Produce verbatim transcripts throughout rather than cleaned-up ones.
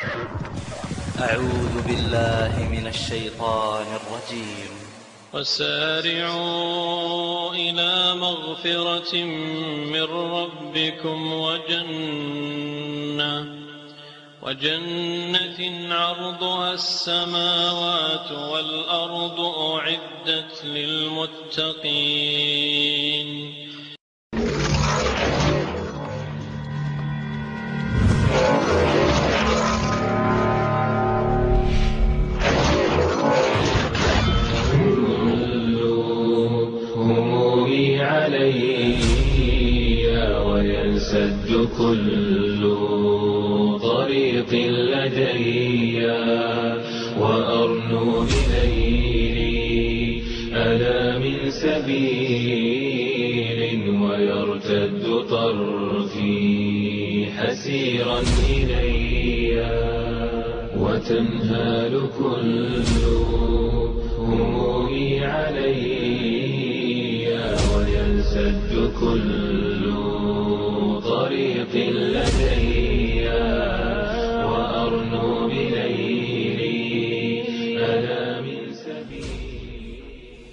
أعوذ بالله من الشيطان الرجيم. وسارعوا إلى مغفرة من ربكم وجنة وجنة عرضها السماوات والأرض أعدت للمتقين. وينسد كل طريق لدي وأرنو بليلي ألا من سبيل ويرتد طرفي حسيرا إلي وتنهال كل همومي علي وينسد كل طريق لدي وأرنو بليلي ألا من سبيل.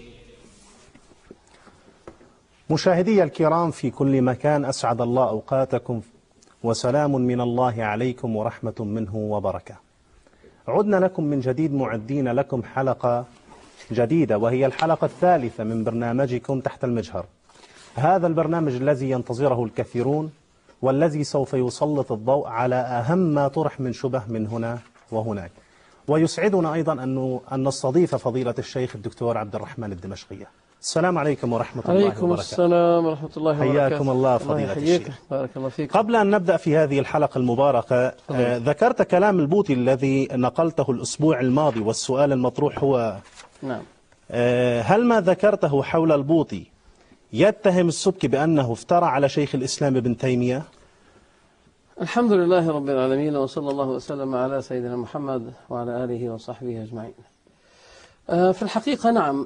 مشاهدي الكرام في كل مكان، أسعد الله أوقاتكم وسلام من الله عليكم ورحمة منه وبركة. عدنا لكم من جديد معدين لكم حلقة جديدة، وهي الحلقة الثالثة من برنامجكم تحت المجهر. هذا البرنامج الذي ينتظره الكثيرون، والذي سوف يسلط الضوء على أهم ما طرح من شبه من هنا وهناك. ويسعدنا أيضا أن نستضيف فضيلة الشيخ الدكتور عبد الرحمن الدمشقية. السلام عليكم ورحمة الله وبركاته. عليكم السلام ورحمة الله وبركاته. حياكم الله فضيلة الشيخ. بارك الله فيك. قبل أن نبدأ في هذه الحلقة المباركة، آه ذكرت كلام البوطي الذي نقلته الأسبوع الماضي، والسؤال المطروح هو نعم آه هل ما ذكرته حول البوطي يتهم السبكي بأنه افترى على شيخ الإسلام ابن تيمية؟ الحمد لله رب العالمين، وصلى الله وسلم على سيدنا محمد وعلى آله وصحبه أجمعين. آه في الحقيقة نعم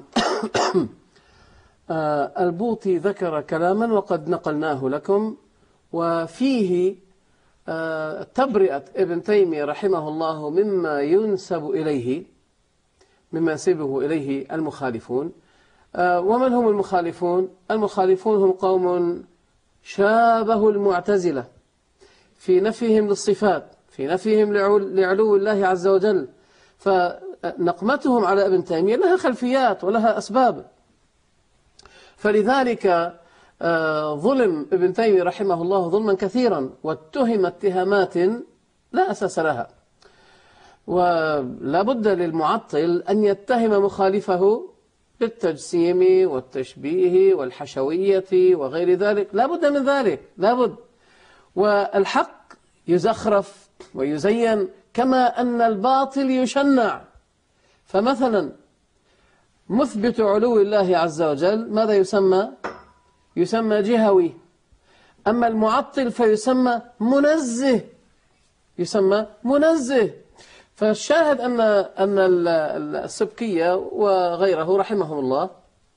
آه البوطي ذكر كلاما وقد نقلناه لكم، وفيه آه تبرئة ابن تيمية رحمه الله مما ينسب إليه مما ينسبه إليه المخالفون. آه ومن هم المخالفون؟ المخالفون هم قوم شابهوا المعتزلة في نفيهم للصفات، في نفيهم لعلو الله عز وجل. فنقمتهم على ابن تيمية لها خلفيات ولها أسباب، فلذلك ظلم ابن تيمية رحمه الله ظلما كثيرا، واتهم اتهامات لا أساس لها. ولا بد للمعطل أن يتهم مخالفه بالتجسيم والتشبيه والحشوية وغير ذلك، لا بد من ذلك، لا بد. والحق يزخرف ويزين كما أن الباطل يشنع. فمثلا مثبت علو الله عز وجل ماذا يسمى؟ يسمى جهوي. أما المعطل فيسمى منزه، يسمى منزه. فالشاهد أن أن السبكية وغيره رحمهم الله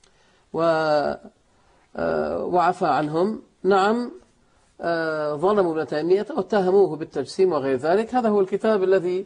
وعفى عنهم نعم ظلموا ابن تيمية واتهموه بالتجسيم وغير ذلك. هذا هو الكتاب الذي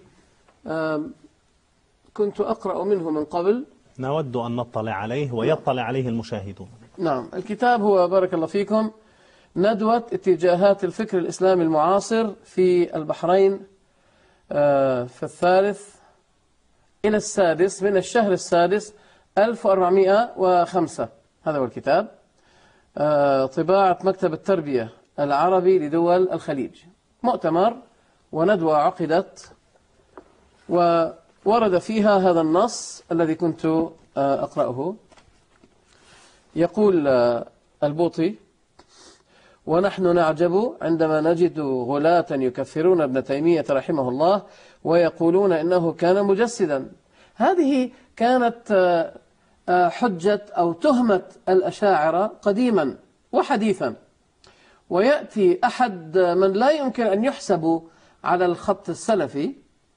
كنت أقرأ منه من قبل، نود أن نطلع عليه ويطلع عليه المشاهدون. نعم، الكتاب هو بارك الله فيكم ندوة اتجاهات الفكر الإسلامي المعاصر في البحرين في الثالث إلى السادس من الشهر السادس ألف وأربعمائة وخمسة. هذا هو الكتاب، طباعة مكتب التربية العربي لدول الخليج. مؤتمر وندوة عقدت وورد فيها هذا النص الذي كنت أقرأه. يقول البوطي: ونحن نعجب عندما نجد غلاة يكفرون ابن تيمية رحمه الله ويقولون إنه كان مجسدا. هذه كانت حجة أو تهمة الأشاعرة قديما وحديثا. ويأتي أحد من لا يمكن أن يحسب على الخط السلفي،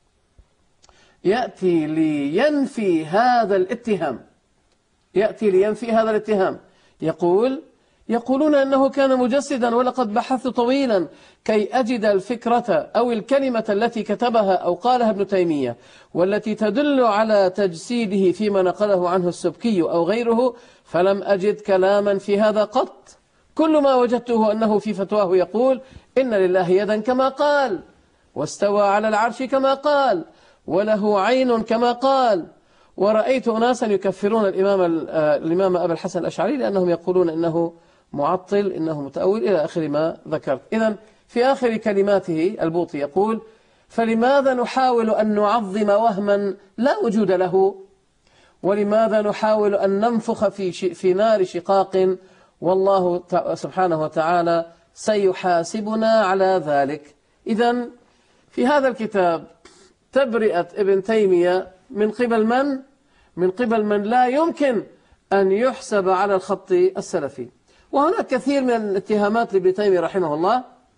يأتي لينفي هذا الاتهام، يأتي لينفي هذا الاتهام، يقول يقولون أنه كان مجسدا، ولقد بحثت طويلا كي أجد الفكرة أو الكلمة التي كتبها أو قالها ابن تيمية والتي تدل على تجسيده فيما نقله عنه السبكي أو غيره، فلم أجد كلاما في هذا قط. كل ما وجدته أنه في فتواه يقول إن لله يدا كما قال، واستوى على العرش كما قال، وله عين كما قال. ورأيت أناسا يكفرون الإمام الإمام أبا الحسن الأشعري لأنهم يقولون إنه معطل، إنه متأول، إلى آخر ما ذكرت. إذن في آخر كلماته البوطي يقول: فلماذا نحاول أن نعظم وهما لا وجود له؟ ولماذا نحاول أن ننفخ في في نار شقاق والله سبحانه وتعالى سيحاسبنا على ذلك؟ إذن في هذا الكتاب تبرئة ابن تيمية من قبل من؟ من قبل من لا يمكن أن يحسب على الخط السلفي. وهناك كثير من الاتهامات لابن تيمية رحمه الله،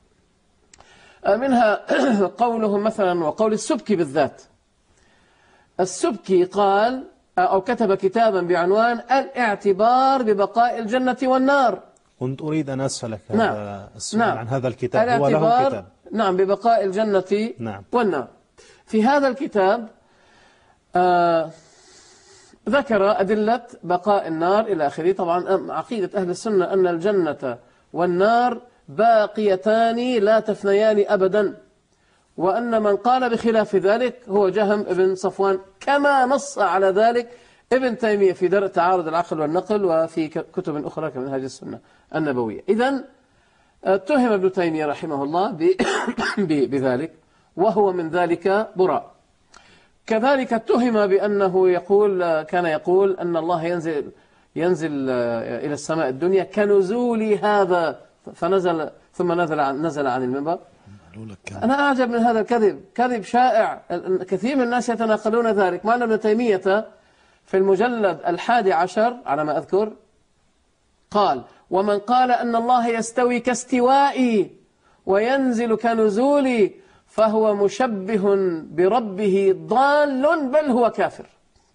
منها قولهم مثلا وقول السبكي بالذات. السبكي قال أو كتب كتابا بعنوان الاعتبار ببقاء الجنة والنار. كنت أريد أن أسألك نعم. هذا السؤال نعم. عن هذا الكتاب. هو له كتاب. نعم، ببقاء الجنة نعم. والنار. في هذا الكتاب آه ذكر أدلة بقاء النار إلى آخره. طبعا عقيدة أهل السنة أن الجنة والنار باقيتان لا تفنيان أبدا، وأن من قال بخلاف ذلك هو جهم ابن صفوان، كما نص على ذلك ابن تيمية في درء تعارض العقل والنقل وفي كتب أخرى كمنهاج السنة النبوية. إذن اتهم ابن تيمية رحمه الله بذلك، وهو من ذلك براء. كذلك اتهم بأنه يقول كان يقول أن الله ينزل ينزل إلى السماء الدنيا كنزول هذا فنزل ثم نزل عن نزل عن المنبر. أنا أعجب من هذا الكذب، كذب شائع، كثير من الناس يتناقلون ذلك. مع أن ابن تيمية في المجلد الحادي عشر على ما أذكر قال: ومن قال أن الله يستوي كاستوائي وينزل كنزولي فهو مشبه بربه ضال بل هو كافر.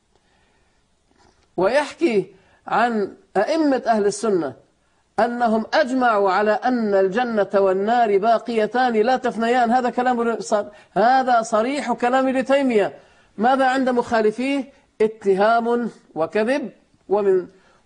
ويحكي عن أئمة أهل السنة أنهم أجمعوا على أن الجنة والنار باقيتان لا تفنيان. هذا كلام هذا صريح كلام ابن تيمية. ماذا عند مخالفيه؟ اتهام وكذب. ومن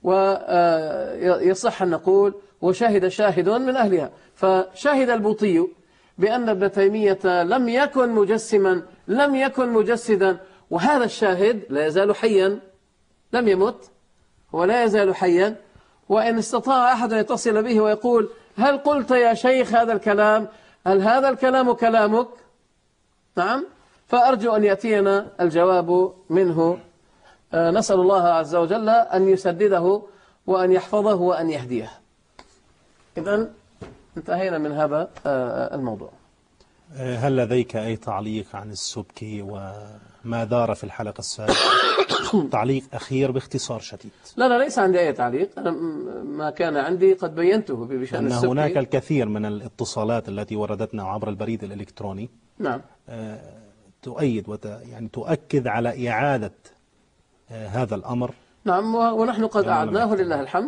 ويصح أن نقول وشهد شاهد من أهلها. فشهد البوطي بأن ابن تيمية لم يكن مجسما، لم يكن مجسدا، وهذا الشاهد لا يزال حيا، لم يمت، هو لا يزال حيا. وإن استطاع أحد أن يتصل به ويقول: هل قلت يا شيخ هذا الكلام؟ هل هذا الكلام كلامك؟ نعم، فأرجو أن يأتينا الجواب منه. نسأل الله عز وجل أن يسدده وأن يحفظه وأن يهديه. إذن انتهينا من هذا الموضوع. هل لديك أي تعليق عن السبكي وما دار في الحلقة السابقة؟ تعليق أخير باختصار شديد. لا لا ليس عندي أي تعليق. أنا ما كان عندي قد بينته بشأن السبكي. هناك الكثير من الاتصالات التي وردتنا عبر البريد الإلكتروني نعم تؤيد وت يعني تؤكد على إعادة هذا الأمر. نعم، ونحن قد أعدناه لله الحمد.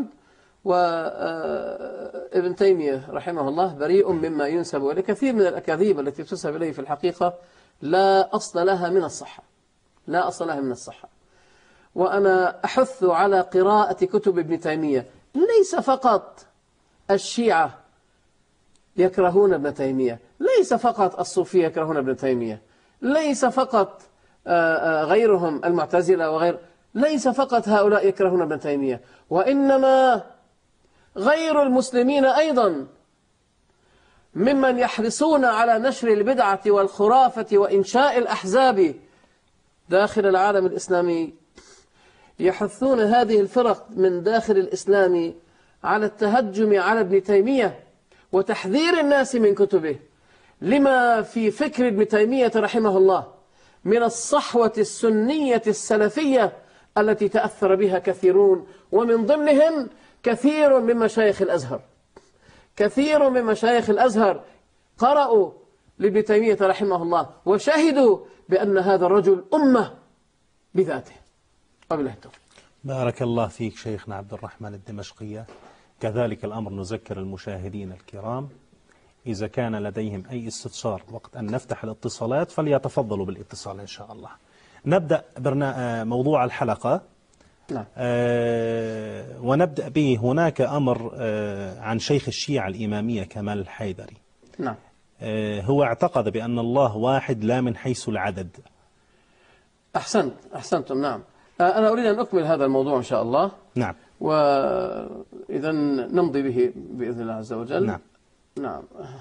وابن تيمية رحمه الله بريء مما ينسب إليه. كثير من الأكاذيب التي تنسب إليه في الحقيقة لا أصل لها من الصحة، لا أصل لها من الصحة. وأنا أحث على قراءة كتب ابن تيمية. ليس فقط الشيعة يكرهون ابن تيمية، ليس فقط الصوفية يكرهون ابن تيمية، ليس فقط غيرهم المعتزلة وغير، ليس فقط هؤلاء يكرهون ابن تيمية، وإنما غير المسلمين أيضا ممن يحرصون على نشر البدعة والخرافة وإنشاء الأحزاب داخل العالم الإسلامي، يحثون هذه الفرق من داخل الإسلام على التهجم على ابن تيمية وتحذير الناس من كتبه، لما في فكر ابن تيمية رحمه الله من الصحوة السنية السلفية التي تأثر بها كثيرون، ومن ضمنهم كثير من مشايخ الأزهر. كثير من مشايخ الأزهر قرأوا لابن تيمية رحمه الله وشهدوا بأن هذا الرجل أمة بذاته. وبالله التوفيق. بارك الله فيك شيخنا عبد الرحمن الدمشقية. كذلك الأمر نذكر المشاهدين الكرام إذا كان لديهم أي استفسار وقت أن نفتح الاتصالات فليتفضلوا بالاتصال إن شاء الله. نبدأ برنا... موضوع الحلقة. نعم. آه ونبدأ به. هناك أمر آه عن شيخ الشيعة الإمامية كمال الحيدري. نعم. آه هو اعتقد بأن الله واحد لا من حيث العدد. أحسنت أحسنتم. نعم. آه أنا أريد أن أكمل هذا الموضوع إن شاء الله. نعم. وإذا نمضي به بإذن الله عز وجل. نعم. نعم.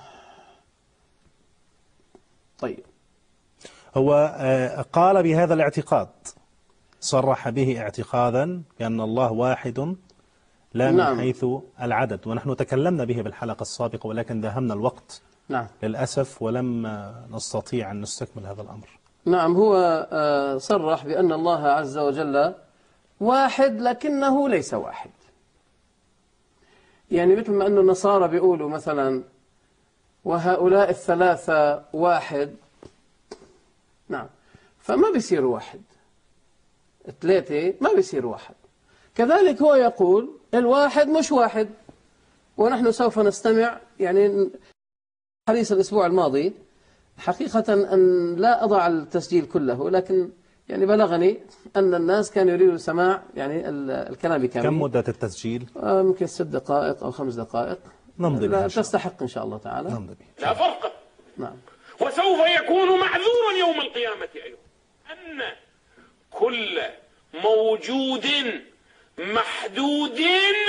طيب. هو آه قال بهذا الاعتقاد، صرح به اعتقادا بأن الله واحد لا من نعم. حيث العدد، ونحن تكلمنا به بالحلقة السابقة ولكن داهمنا الوقت. نعم. للأسف ولم نستطيع أن نستكمل هذا الأمر. نعم. هو صرح بأن الله عز وجل واحد لكنه ليس واحد. يعني مثل ما أن النصارى بيقولوا مثلا وهؤلاء الثلاثة واحد، نعم، فما بيصير واحد. ثلاثة ما بيصير واحد. كذلك هو يقول الواحد مش واحد. ونحن سوف نستمع يعني حديث الأسبوع الماضي، حقيقة أن لا أضع التسجيل كله، لكن يعني بلغني أن الناس كانوا يريدوا سماع يعني الكلام بكامل. كم مدة التسجيل؟ يمكن ست دقائق أو خمس دقائق. نمضي بها. تستحق إن شاء الله تعالى. نمضي بها. لا فرق. نعم. وسوف يكون معذورا يوم القيامة أيضا أن كل موجود محدود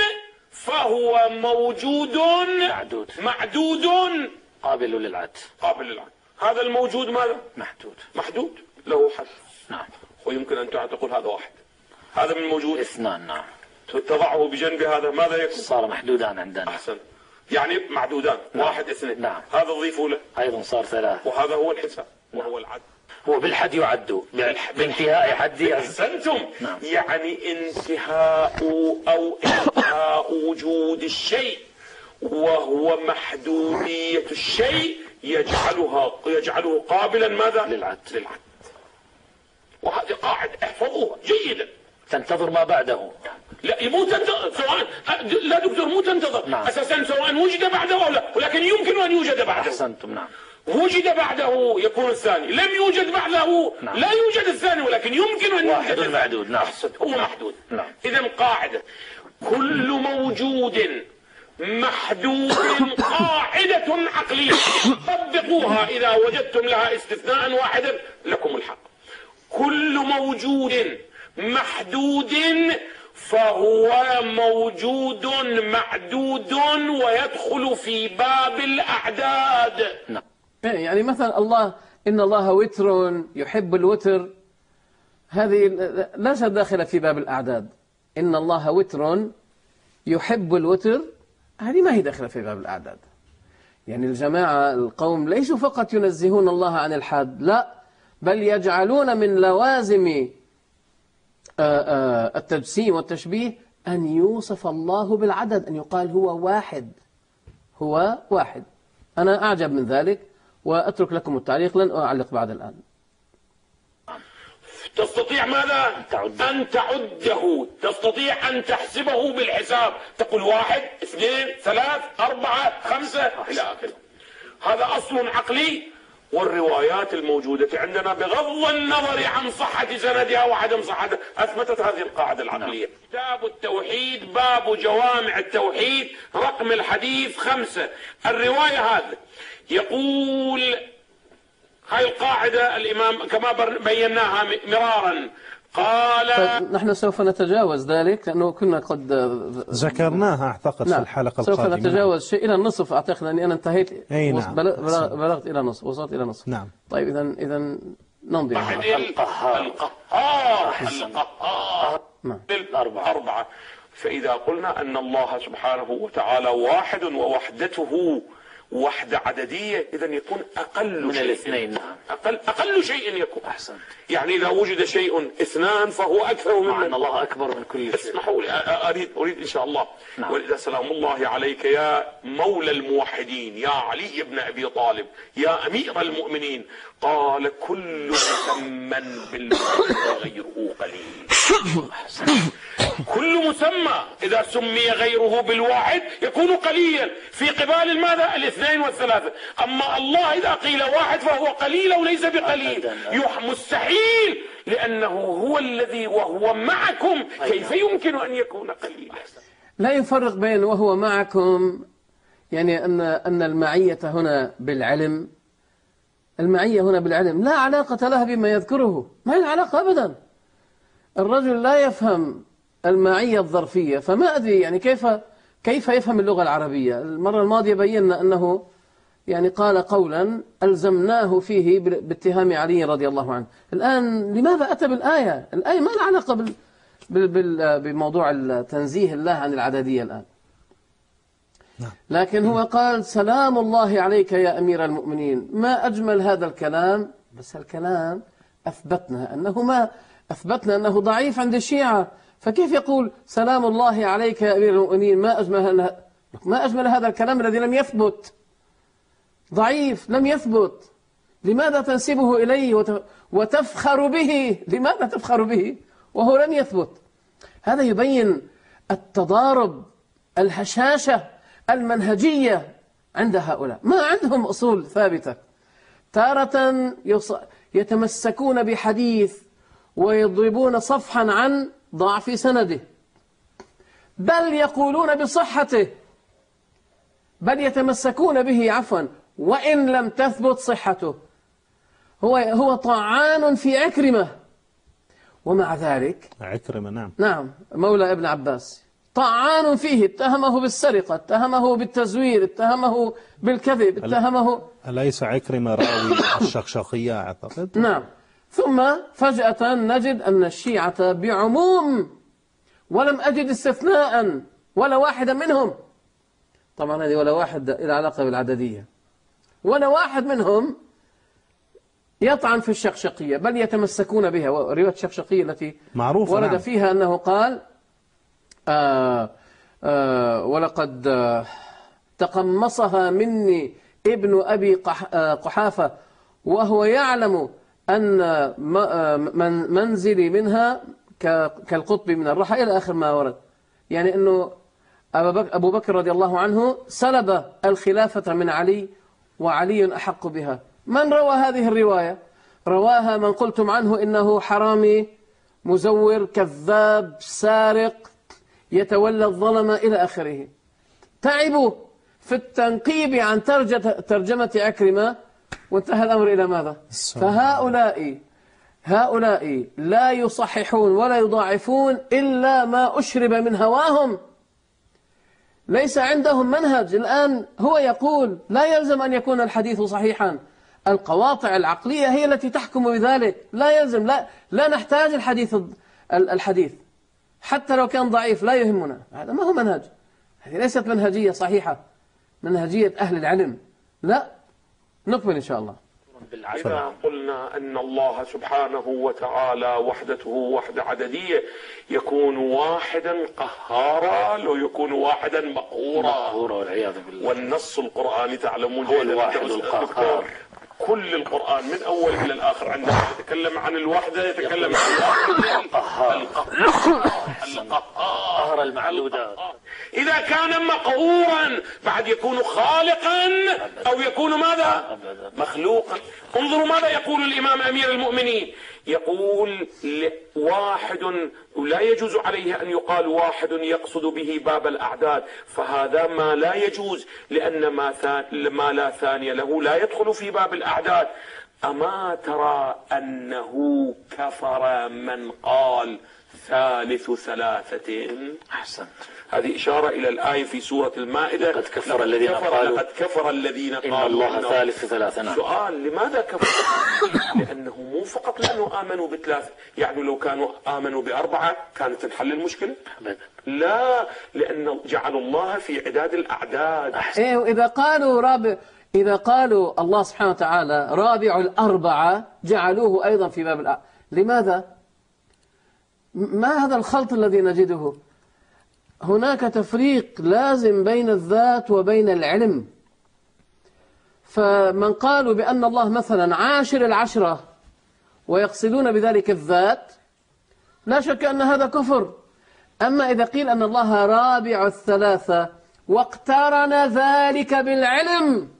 فهو موجود معدود معدود قابل للعد. قابل للعد. هذا الموجود ماذا؟ محدود. محدود له حد. نعم. ويمكن أن تقول هذا واحد. هذا من موجود اثنان. نعم. تضعه بجنب هذا ماذا يكون؟ صار محدودان عندنا. أحسن. يعني معدودان. نعم. واحد اثنين. نعم. هذا ضيفوا له أيضا صار ثلاث. وهذا هو الحساب وهو العد. هو بالحد يعد بانتهاء حد. أحسنتم. نعم. يعني انتهاء أو انتهاء وجود الشيء وهو محدودية الشيء يجعلها يجعله قابلا ماذا؟ للعد. للعد. وهذه قاعدة احفظوها جيدا. تنتظر ما بعده. لا مو تنتظر سواء لا دكتور مو تنتظر. نعم. أساسا سواء وجد بعده أو لا، ولكن يمكن أن يوجد بعده. أحسنتم. نعم. وجد بعده يكون الثاني، لم يوجد بعده نعم. لا يوجد الثاني، ولكن يمكن أن واحد يوجد معدود. نعم. هو محدود. نعم. إذا قاعدة كل موجود محدود قاعدة عقلية طبقوها إذا وجدتم لها استثناء واحدا لكم الحق. كل موجود محدود فهو موجود معدود ويدخل في باب الأعداد. نعم. يعني مثلا الله إن الله وتر يحب الوتر، هذه ليست داخلة في باب الأعداد. إن الله وتر يحب الوتر هذه ما هي داخلة في باب الأعداد. يعني الجماعة القوم ليسوا فقط ينزهون الله عن الحد، لا، بل يجعلون من لوازم التجسيم والتشبيه أن يوصف الله بالعدد، أن يقال هو واحد. هو واحد. أنا أعجب من ذلك وأترك لكم التعليق، لن أعلق بعد الآن. تستطيع ماذا؟ تعد. أن تعده، تستطيع أن تحسبه بالحساب، تقول واحد اثنين ثلاث أربعة خمسة إلى آخره. هذا أصل عقلي. والروايات الموجودة عندنا بغض النظر عن صحة سندها وعدم صحتها أثبتت هذه القاعدة العقلية. كتاب التوحيد باب جوامع التوحيد رقم الحديث خمسة. الرواية هذا يقول هاي القاعدة الإمام كما بيناها مرارا قال. نحن سوف نتجاوز ذلك لأنه كنا قد ذكرناها أعتقد. نعم. في الحلقة سوف القادمة. نتجاوز شيء إلى النصف أعتقد، لأني أنا انتهيت. أي نعم. بلغ بلغت إلى نصف، وصلت إلى نصف. نعم. طيب إذا إذا نمضي. القهار القهار القهار نعم. الأربعة أربعة. فإذا قلنا أن الله سبحانه وتعالى واحد ووحدته وحدة عددية، إذا يكون أقل من شيء الاثنين. نعم. أقل أقل شيء يكون. أحسنت. يعني إذا وجد شيء اثنان فهو أكثر من أن الله أكبر من كل شيء. اسمحوا لي أريد أريد إن شاء الله. نعم. ولذا سلام الله عليك يا مولى الموحدين، يا علي بن أبي طالب، يا أمير المؤمنين، قال كل مسمى بالمعنى وغيره قليل. كل مسمى إذا سمي غيره بالواحد يكون قليلا في قبال ماذا؟ الاثنين والثلاثة. أما الله إذا قيل واحد فهو قليل وليس بقليل، مستحيل، لأنه هو الذي وهو معكم، كيف يمكن أن يكون قليلا؟ لا يفرق بين وهو معكم، يعني أن أن المعية هنا بالعلم، المعية هنا بالعلم لا علاقة لها بما يذكره، ما هي علاقة أبدا. الرجل لا يفهم المعية الظرفية، فما أدري يعني كيف كيف يفهم اللغة العربية. المرة الماضية بينا أنه يعني قال قولا ألزمناه فيه باتهام علي رضي الله عنه. الآن لماذا أتى بالآية؟ الآية ما لها علاقة بال بال بموضوع تنزيه الله عن العددية الآن. لكن هو قال سلام الله عليك يا أمير المؤمنين. ما أجمل هذا الكلام، بس الكلام أثبتنا أنه ما أثبتنا أنه ضعيف عند الشيعة، فكيف يقول سلام الله عليك يا أمير المؤمنين؟ ما أجمل ما أجمل هذا الكلام الذي لم يثبت، ضعيف لم يثبت. لماذا تنسبه إليه وتفخر به؟ لماذا تفخر به وهو لم يثبت؟ هذا يبين التضارب، الهشاشة المنهجية عند هؤلاء، ما عندهم أصول ثابتة. تارة يتمسكون بحديث ويضربون صفحا عن ضعف سنده، بل يقولون بصحته، بل يتمسكون به عفوا وإن لم تثبت صحته. هو هو طعان في عكرمة، ومع ذلك عكرمة نعم نعم مولى ابن عباس طعان فيه، اتهمه بالسرقة، اتهمه بالتزوير، اتهمه بالكذب، اتهمه. أليس عكرمة راوي الشخشخية أعتقد؟ نعم. ثم فجأة نجد أن الشيعة بعموم، ولم أجد استثناء ولا واحدا منهم. طبعا هذه ولا واحد إلى علاقة بالعددية، ولا واحد منهم يطعن في الشخشقية، بل يتمسكون بها. ورواية الشخشقية التي معروفة ورد نعم. فيها أنه قال آآ آآ ولقد آآ تقمصها مني ابن أبي قحافة وهو يعلم أن من منزلي منها كالقطب من الرحى، إلى آخر ما ورد. يعني أنه أبو بكر رضي الله عنه سلب الخلافة من علي وعلي أحق بها. من روى هذه الرواية؟ رواها من قلتم عنه إنه حرامي مزور كذاب سارق يتولى الظلم إلى آخره. تعبوا في التنقيب عن ترجمة عكرمة وانتهى الأمر إلى ماذا؟ فهؤلاء هؤلاء لا يصححون ولا يضاعفون إلا ما أشرب من هواهم، ليس عندهم منهج. الآن هو يقول لا يلزم أن يكون الحديث صحيحا، القواطع العقلية هي التي تحكم بذلك، لا يلزم، لا, لا نحتاج الحديث الحديث حتى لو كان ضعيف لا يهمنا. هذا ما هو منهج، هذه ليست منهجية صحيحة، منهجية أهل العلم. لا، نكمل إن شاء الله. إذا قلنا أن الله سبحانه وتعالى وحدته وحدة عددية، يكون واحدا قهارا لو يكون واحدا مقهورا، والعياذ بالله. والنص القرآني تعلمون هو الواحد القهار. كل القرآن من أول إلى الآخر عندما يتكلم عن الوحدة يتكلم عن الواحد القهار. قهر المعلودات. إذا كان مقهورا بعد يكون خالقا أو يكون ماذا؟ مخلوقا. انظروا ماذا يقول الإمام أمير المؤمنين، يقول واحد لا يجوز عليه أن يقال واحد يقصد به باب الأعداد، فهذا ما لا يجوز، لأن ما, ما لا ثاني له لا يدخل في باب الأعداد. أما ترى أنه كفر من قال ثالث ثلاثة؟ أحسنت. هذه إشارة إلى الآية في سورة المائدة، لقد كفر الذين قالوا لقد كفر الذين إن قالوا الله ثالث ثلاثة. نعم. سؤال، لماذا كفر؟ لأنه مو فقط لأنه آمنوا بثلاثة، يعني لو كانوا آمنوا بأربعة كانت تنحل المشكلة؟ لا، لأن جعل الله في عداد الأعداد. إيه، وإذا قالوا رابع، إذا قالوا الله سبحانه وتعالى رابع الأربعة جعلوه أيضا في باب الأعداد. لماذا؟ ما هذا الخلط الذي نجده؟ هناك تفريق لازم بين الذات وبين العلم. فمن قالوا بأن الله مثلا عاشر العشرة ويقصدون بذلك الذات، لا شك أن هذا كفر. أما إذا قيل أن الله رابع الثلاثة واقترن ذلك بالعلم،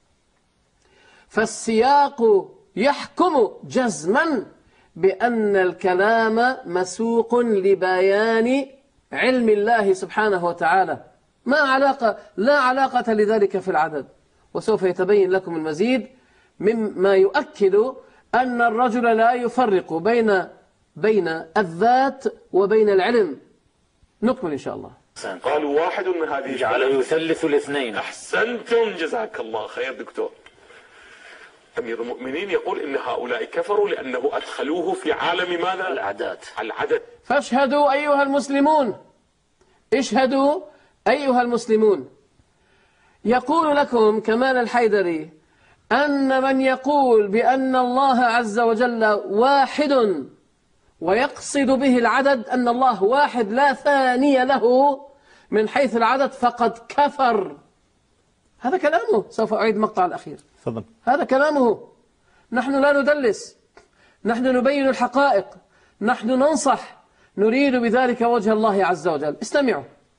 فالسياق يحكم جزما بأن الكلام مسوق لبيان علم الله سبحانه وتعالى، ما علاقة لا علاقة لذلك في العدد. وسوف يتبين لكم المزيد مما يؤكد أن الرجل لا يفرق بين بين الذات وبين العلم. نكمل إن شاء الله. قالوا واحد من هذه جعله يثلث الاثنين. أحسنتم، جزاك الله خير دكتور. أمير المؤمنين يقول إن هؤلاء كفروا لأنه أدخلوه في عالم ماذا؟ الأعداد. العدد. فاشهدوا أيها المسلمون، اشهدوا أيها المسلمون. يقول لكم كمال الحيدري أن من يقول بأن الله عز وجل واحد ويقصد به العدد، أن الله واحد لا ثاني له من حيث العدد، فقد كفر. هذا كلامه، سوف أعيد مقطع الأخير. تفضل. هذا كلامه. نحن لا ندلس، نحن نبين الحقائق، نحن ننصح، نريد بذلك وجه الله عز وجل. استمعوا.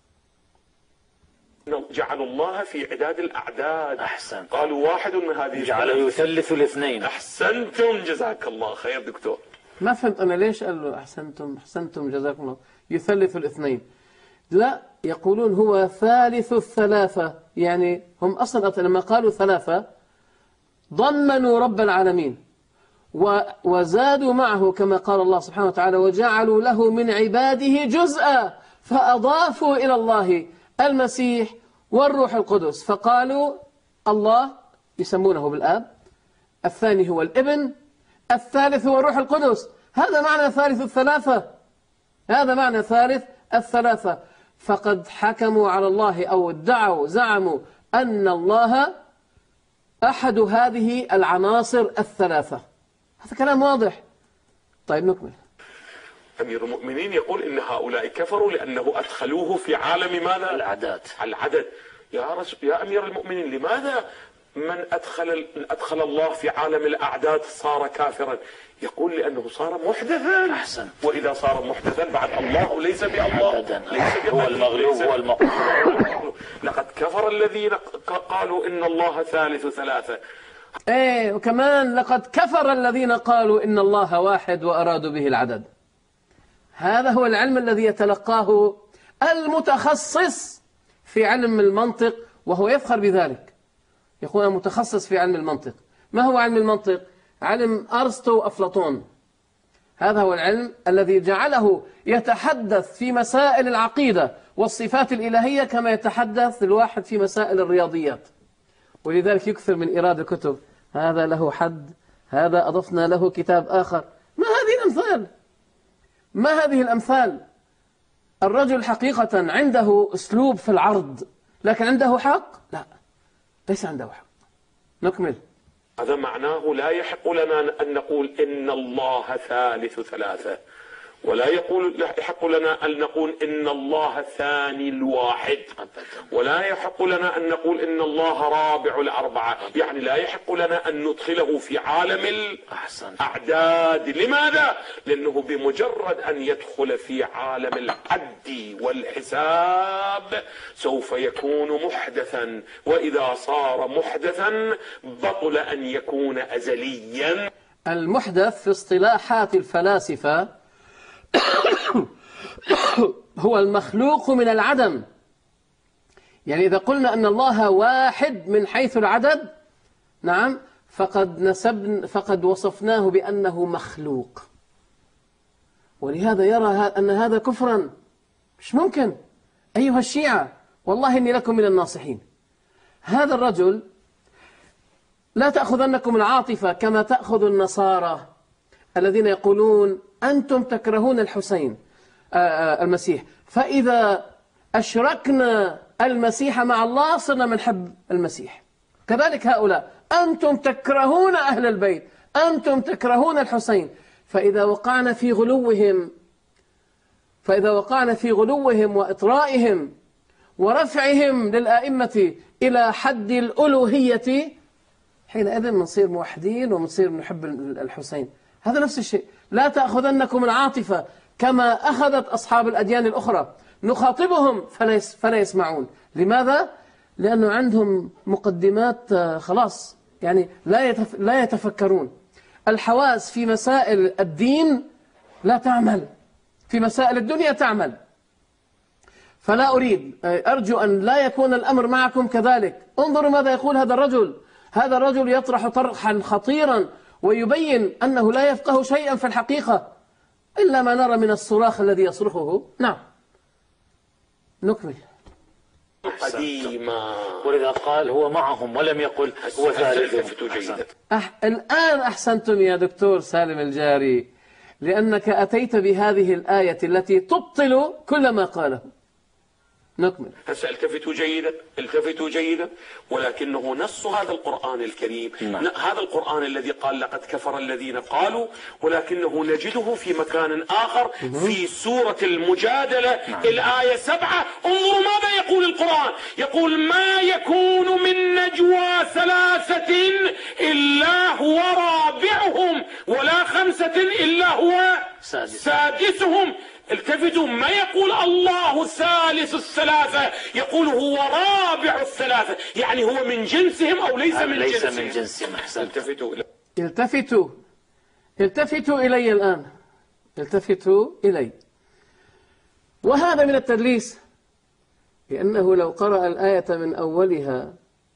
جعلوا الله في عداد الأعداد. أحسن. قالوا واحد من هذه جعله يثلث الاثنين. أحسنتم، جزاك الله خير دكتور. ما فهمت أنا ليش قال له أحسنتم أحسنتم جزاكم الله يثلث الاثنين؟ لا، يقولون هو ثالث الثلاثة، يعني هم أصلا لما قالوا ثلاثة ضمنوا رب العالمين وزادوا معه كما قال الله سبحانه وتعالى وجعلوا له من عباده جزءا، فأضافوا إلى الله المسيح والروح القدس، فقالوا الله يسمونه بالآب، الثاني هو الابن، الثالث هو الروح القدس. هذا معنى ثالث الثلاثة، هذا معنى ثالث الثلاثة. فقد حكموا على الله أو ادعوا زعموا أن الله أحد هذه العناصر الثلاثة. هذا كلام واضح. طيب نكمل. أمير المؤمنين يقول إن هؤلاء كفروا لأنه أدخلوه في عالم ماذا؟ الأعداد. العدد. يا رسول يا أمير المؤمنين، لماذا من أدخل أدخل الله في عالم الأعداد صار كافرا؟ يقول لأنه صار محدثا. أحسن. وإذا صار محدثا بعد الله ليس بالله، ليس هو المغلوب هو المقهور. لقد كفر الذين قالوا إن الله ثالث ثلاثة. ايه، وكمان لقد كفر الذين قالوا إن الله واحد وأرادوا به العدد. هذا هو العلم الذي يتلقاه المتخصص في علم المنطق، وهو يفخر بذلك، يقول أنا متخصص في علم المنطق. ما هو علم المنطق؟ علم أرسطو وأفلاطون. هذا هو العلم الذي جعله يتحدث في مسائل العقيدة والصفات الإلهية كما يتحدث الواحد في مسائل الرياضيات، ولذلك يكثر من إيراد الكتب. هذا له حد، هذا أضفنا له كتاب آخر. ما هذه الأمثال؟ ما هذه الأمثال؟ الرجل حقيقة عنده أسلوب في العرض، لكن عنده حق؟ لا، ليس عنده حق. نكمل. هذا معناه لا يحق لنا أن نقول إن الله ثالث ثلاثة، ولا يقول لا يحق لنا أن نقول إن الله ثاني الواحد، ولا يحق لنا أن نقول إن الله رابع الأربعة. يعني لا يحق لنا أن ندخله في عالم الأعداد. لماذا؟ لأنه بمجرد أن يدخل في عالم العد والحساب سوف يكون محدثا، وإذا صار محدثا بطل أن يكون أزليا. المحدث في اصطلاحات الفلاسفة هو المخلوق من العدم. يعني إذا قلنا أن الله واحد من حيث العدد، نعم، فقد نسبن فقد وصفناه بأنه مخلوق، ولهذا يرى أن هذا كفرا. مش ممكن أيها الشيعة، والله إني لكم من الناصحين. هذا الرجل لا تأخذنكم العاطفة كما تأخذ النصارى الذين يقولون أنتم تكرهون الحسين المسيح، فإذا أشركنا المسيح مع الله صرنا منحب المسيح. كذلك هؤلاء، أنتم تكرهون أهل البيت، أنتم تكرهون الحسين، فإذا وقعنا في غلوهم فإذا وقعنا في غلوهم وإطرائهم ورفعهم للآئمة إلى حد الألوهية، حينئذ بنصير موحدين وبنصير نحب الحسين. هذا نفس الشيء. لا تأخذنكم العاطفة كما أخذت أصحاب الأديان الأخرى، نخاطبهم فلا فلا يسمعون. لماذا؟ لأنه عندهم مقدمات خلاص، يعني لا لا يتفكرون. الحواس في مسائل الدين لا تعمل، في مسائل الدنيا تعمل. فلا أريد، أرجو أن لا يكون الأمر معكم كذلك. انظروا ماذا يقول هذا الرجل. هذا الرجل يطرح طرحا خطيرا ويبين أنه لا يفقه شيئا في الحقيقة إلا ما نرى من الصراخ الذي يصرخه. نعم، نكمل. قديما، ولذا قال هو معهم ولم يقل هو ثالثهم. أح... الآن أحسنتم يا دكتور سالم الجاري، لأنك أتيت بهذه الآية التي تبطل كل ما قاله. نكمل. هسه التفتوا جيدا، التفتوا جيدا، ولكنه نص هذا القرآن الكريم. نعم. هذا القرآن الذي قال لقد كفر الذين قالوا، ولكنه نجده في مكان آخر في سورة المجادلة. نعم. الآية سبعة. انظروا ماذا يقول القرآن. يقول ما يكون من نجوى ثلاثة إلا هو رابعهم ولا خمسة إلا هو سادس. سادسهم. التفتوا، ما يقول الله ثالث الثلاثة، يقول هو رابع الثلاثة، يعني هو من جنسهم أو ليس من ليس جنسهم. من جنسهم. التفتوا التفتوا التفتوا إلي الآن، التفتوا إلي. وهذا من التدليس، لأنه لو قرأ الآية من أولها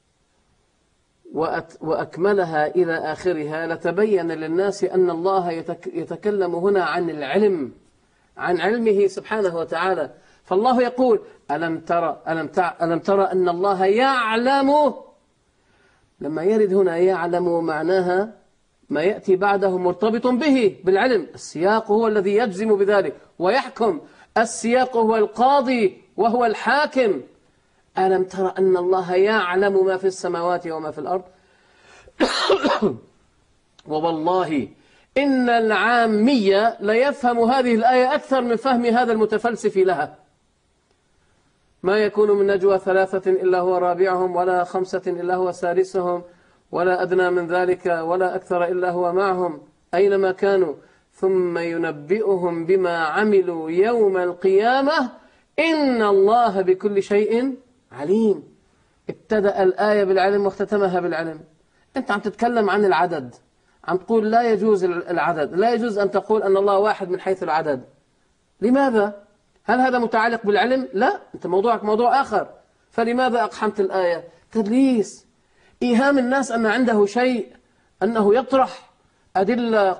وأكملها إلى آخرها لتبين للناس أن الله يتكلم هنا عن العلم، عن علمه سبحانه وتعالى. فالله يقول ألم ترى ألم تع... ألم ترى أن الله يعلم. لما يرد هنا يعلم معناها ما يأتي بعده مرتبط به بالعلم. السياق هو الذي يجزم بذلك ويحكم. السياق هو القاضي وهو الحاكم. ألم ترى أن الله يعلم ما في السماوات وما في الأرض. ووالله إن العامية ليفهم هذه الآية أكثر من فهم هذا المتفلسف لها. ما يكون من نجوى ثلاثة إلا هو رابعهم ولا خمسة إلا هو سادسهم ولا أدنى من ذلك ولا أكثر إلا هو معهم أينما كانوا ثم ينبئهم بما عملوا يوم القيامة إن الله بكل شيء عليم. ابتدأ الآية بالعلم واختتمها بالعلم. أنت عم تتكلم عن العدد، عم تقول لا يجوز العدد، لا يجوز أن تقول أن الله واحد من حيث العدد. لماذا؟ هل هذا متعلق بالعلم؟ لا، أنت موضوعك موضوع آخر. فلماذا أقحمت الآية؟ تدليس، إيهام الناس أن عنده شيء، أنه يطرح أدلة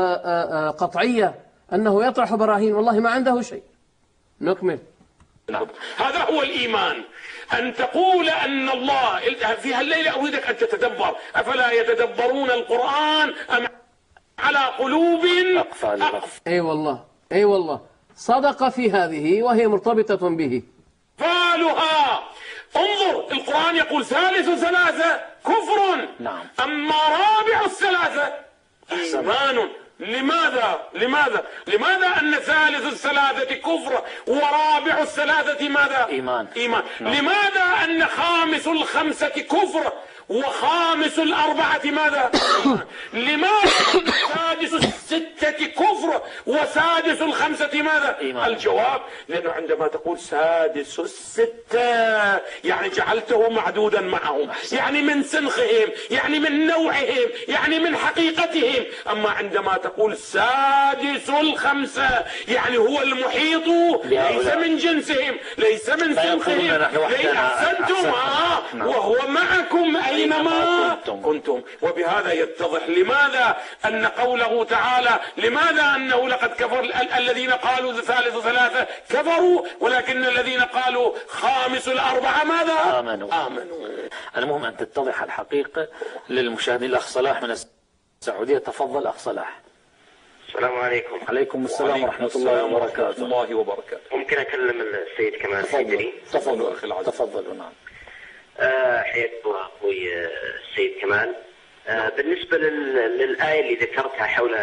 قطعية، أنه يطرح براهين، والله ما عنده شيء. نكمل. هذا هو الإيمان، أن تقول أن الله في هالليلة أريدك أن تتدبر. أفلا يتدبرون القرآن أم على قلوب أقفالها. أي والله، أي والله، صدق في هذه وهي مرتبطة به. فالها. انظر، القرآن يقول ثالث ثلاثة كفر. نعم. أما رابع الثلاثة إيمان. لماذا؟ لماذا؟ لماذا أن ثالث الثلاثة كفر ورابع الثلاثة ماذا؟ إيمان. إيمان. نعم. لماذا أن خامس الخمسة كفر وخامس الأربعة ماذا؟ لماذا سادس الستة كفر وسادس الخمسة ماذا؟ إيمان. الجواب لأنه عندما تقول سادس الستة يعني جعلته معدودا معهم، يعني من سنخهم، يعني من نوعهم، يعني من حقيقتهم. أما عندما تقول سادس الخمسة يعني هو المحيط، ليس من جنسهم، ليس من سنخهم. أحسنتم. آه. وهو معكم أينما كنتم. وبهذا يتضح لماذا أن قوله تعالى، لماذا أنه لقد كفر الذين قالوا ثالث ثلاثة كفروا، ولكن الذين قالوا خامس الأربعة ماذا؟ آمنوا. آمنوا. المهم أن تتضح الحقيقة للمشاهدين. الأخ صلاح من السعودية، تفضل أخ صلاح. السلام عليكم. عليكم السلام ورحمة الله وبركاته. الله وبركاته. ممكن أكلم السيد كمال الحجري؟ تفضل تفضل. نعم. آه حياك الله أخوي السيد كمال. آه بالنسبة للآية اللي ذكرتها حول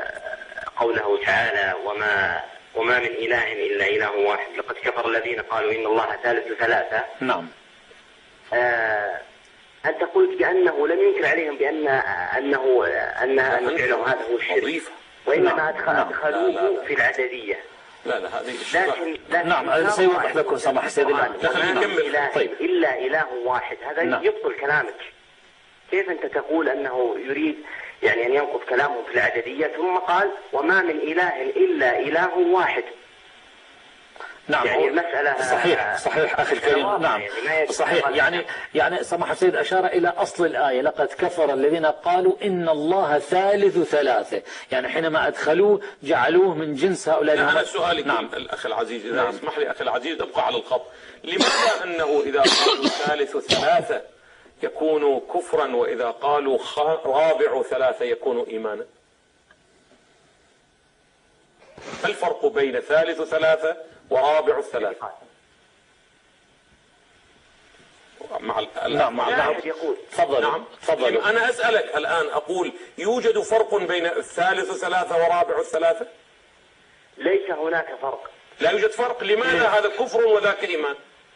قوله تعالى وما وما من إله إلا إله واحد لقد كفر الذين قالوا إن الله ثالث ثلاثة. نعم. آه أنت قلت بأنه لم ينكر عليهم بأن أنه أن أن فعلهم هذا هو الشرك، وإنما أدخلوه في العددية. لا لا هذه لكن, لكن نعم سيوضح لكم سماح سيدي. خلينا نكمل. طيب إلا إله واحد، هذا نعم. يبطل كلامك. كيف أنت تقول أنه يريد يعني أن ينقض كلامه في العددية ثم قال وما من إله إلا إله واحد؟ نعم يعني المسألة صحيح صحيح أخي الكريم. نعم صحيح. يعني يعني سماحة السيد أشار إلى أصل الآية لقد كفر الذين قالوا إن الله ثالث ثلاثة، يعني حينما أدخلوه جعلوه من جنس هؤلاء. أنا سؤالي نعم الأخ العزيز إذا نعم. اسمح لي أخي العزيز أبقى على الخط. لماذا أنه إذا قالوا ثالث ثلاثة يكون كفرا وإذا قالوا رابع ثلاثة يكون إيمانا؟ ما الفرق بين ثالث ثلاثة ورابع الثلاثة؟ مع نعم مع نعم تفضل. نعم تفضل. أنا أسألك الآن أقول يوجد فرق بين الثالث ثلاثة ورابع الثلاثة؟ ليس هناك فرق. لا يوجد فرق. لماذا هذا كفر وذاك إيمان؟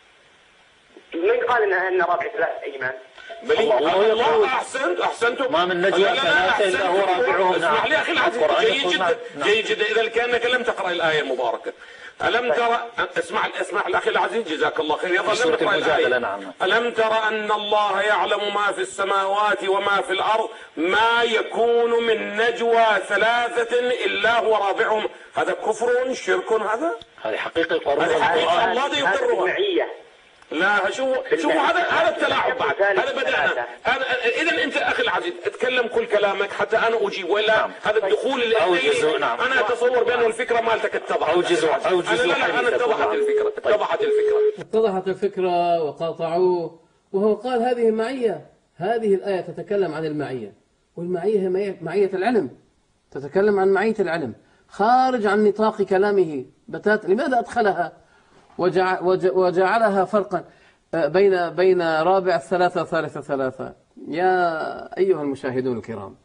من قال أن رابع ثلاثة إيمان؟ الله, الله, الله أحسنت أحسنتم. ما من نجوى ثلاثة إلا هو رابعهم. اسمح لي أخي العزيز جيد جدا جيد جدا إذا كأنك لم تقرأ الآية المباركة. ألم ترى اسمع اسمع الأخي العزيز جزاك الله خير يظل لم تقرأ الآية. ألم ترى أن الله يعلم ما في السماوات وما في الأرض ما يكون من نجوى ثلاثة إلا هو رابعهم؟ هذا كفر شرك. هذا هذه حقيقة القرآن. الله يقرها. لا شو شو هذا هذا التلاعب بعد. هذا بدأنا. إذا أنت أخي العزيز اتكلم كل كلامك حتى أنا أجيب، ولا نعم. هذا الدخول اللي نعم. أنا أتصور بأنه الفكرة مالتك اتضحت. أوجز أوجز أنا لا أنا اتضحت الفكرة اتضحت الفكرة اتضحت الفكرة وقاطعوه. وهو قال هذه معية، هذه الآية تتكلم عن المعية، والمعية هي معية العلم، تتكلم عن معية العلم خارج عن نطاق كلامه بتاتا. لماذا أدخلها وجعلها فرقا بين بين رابع الثلاثة وثالث الثلاثة؟ يا أيها المشاهدون الكرام،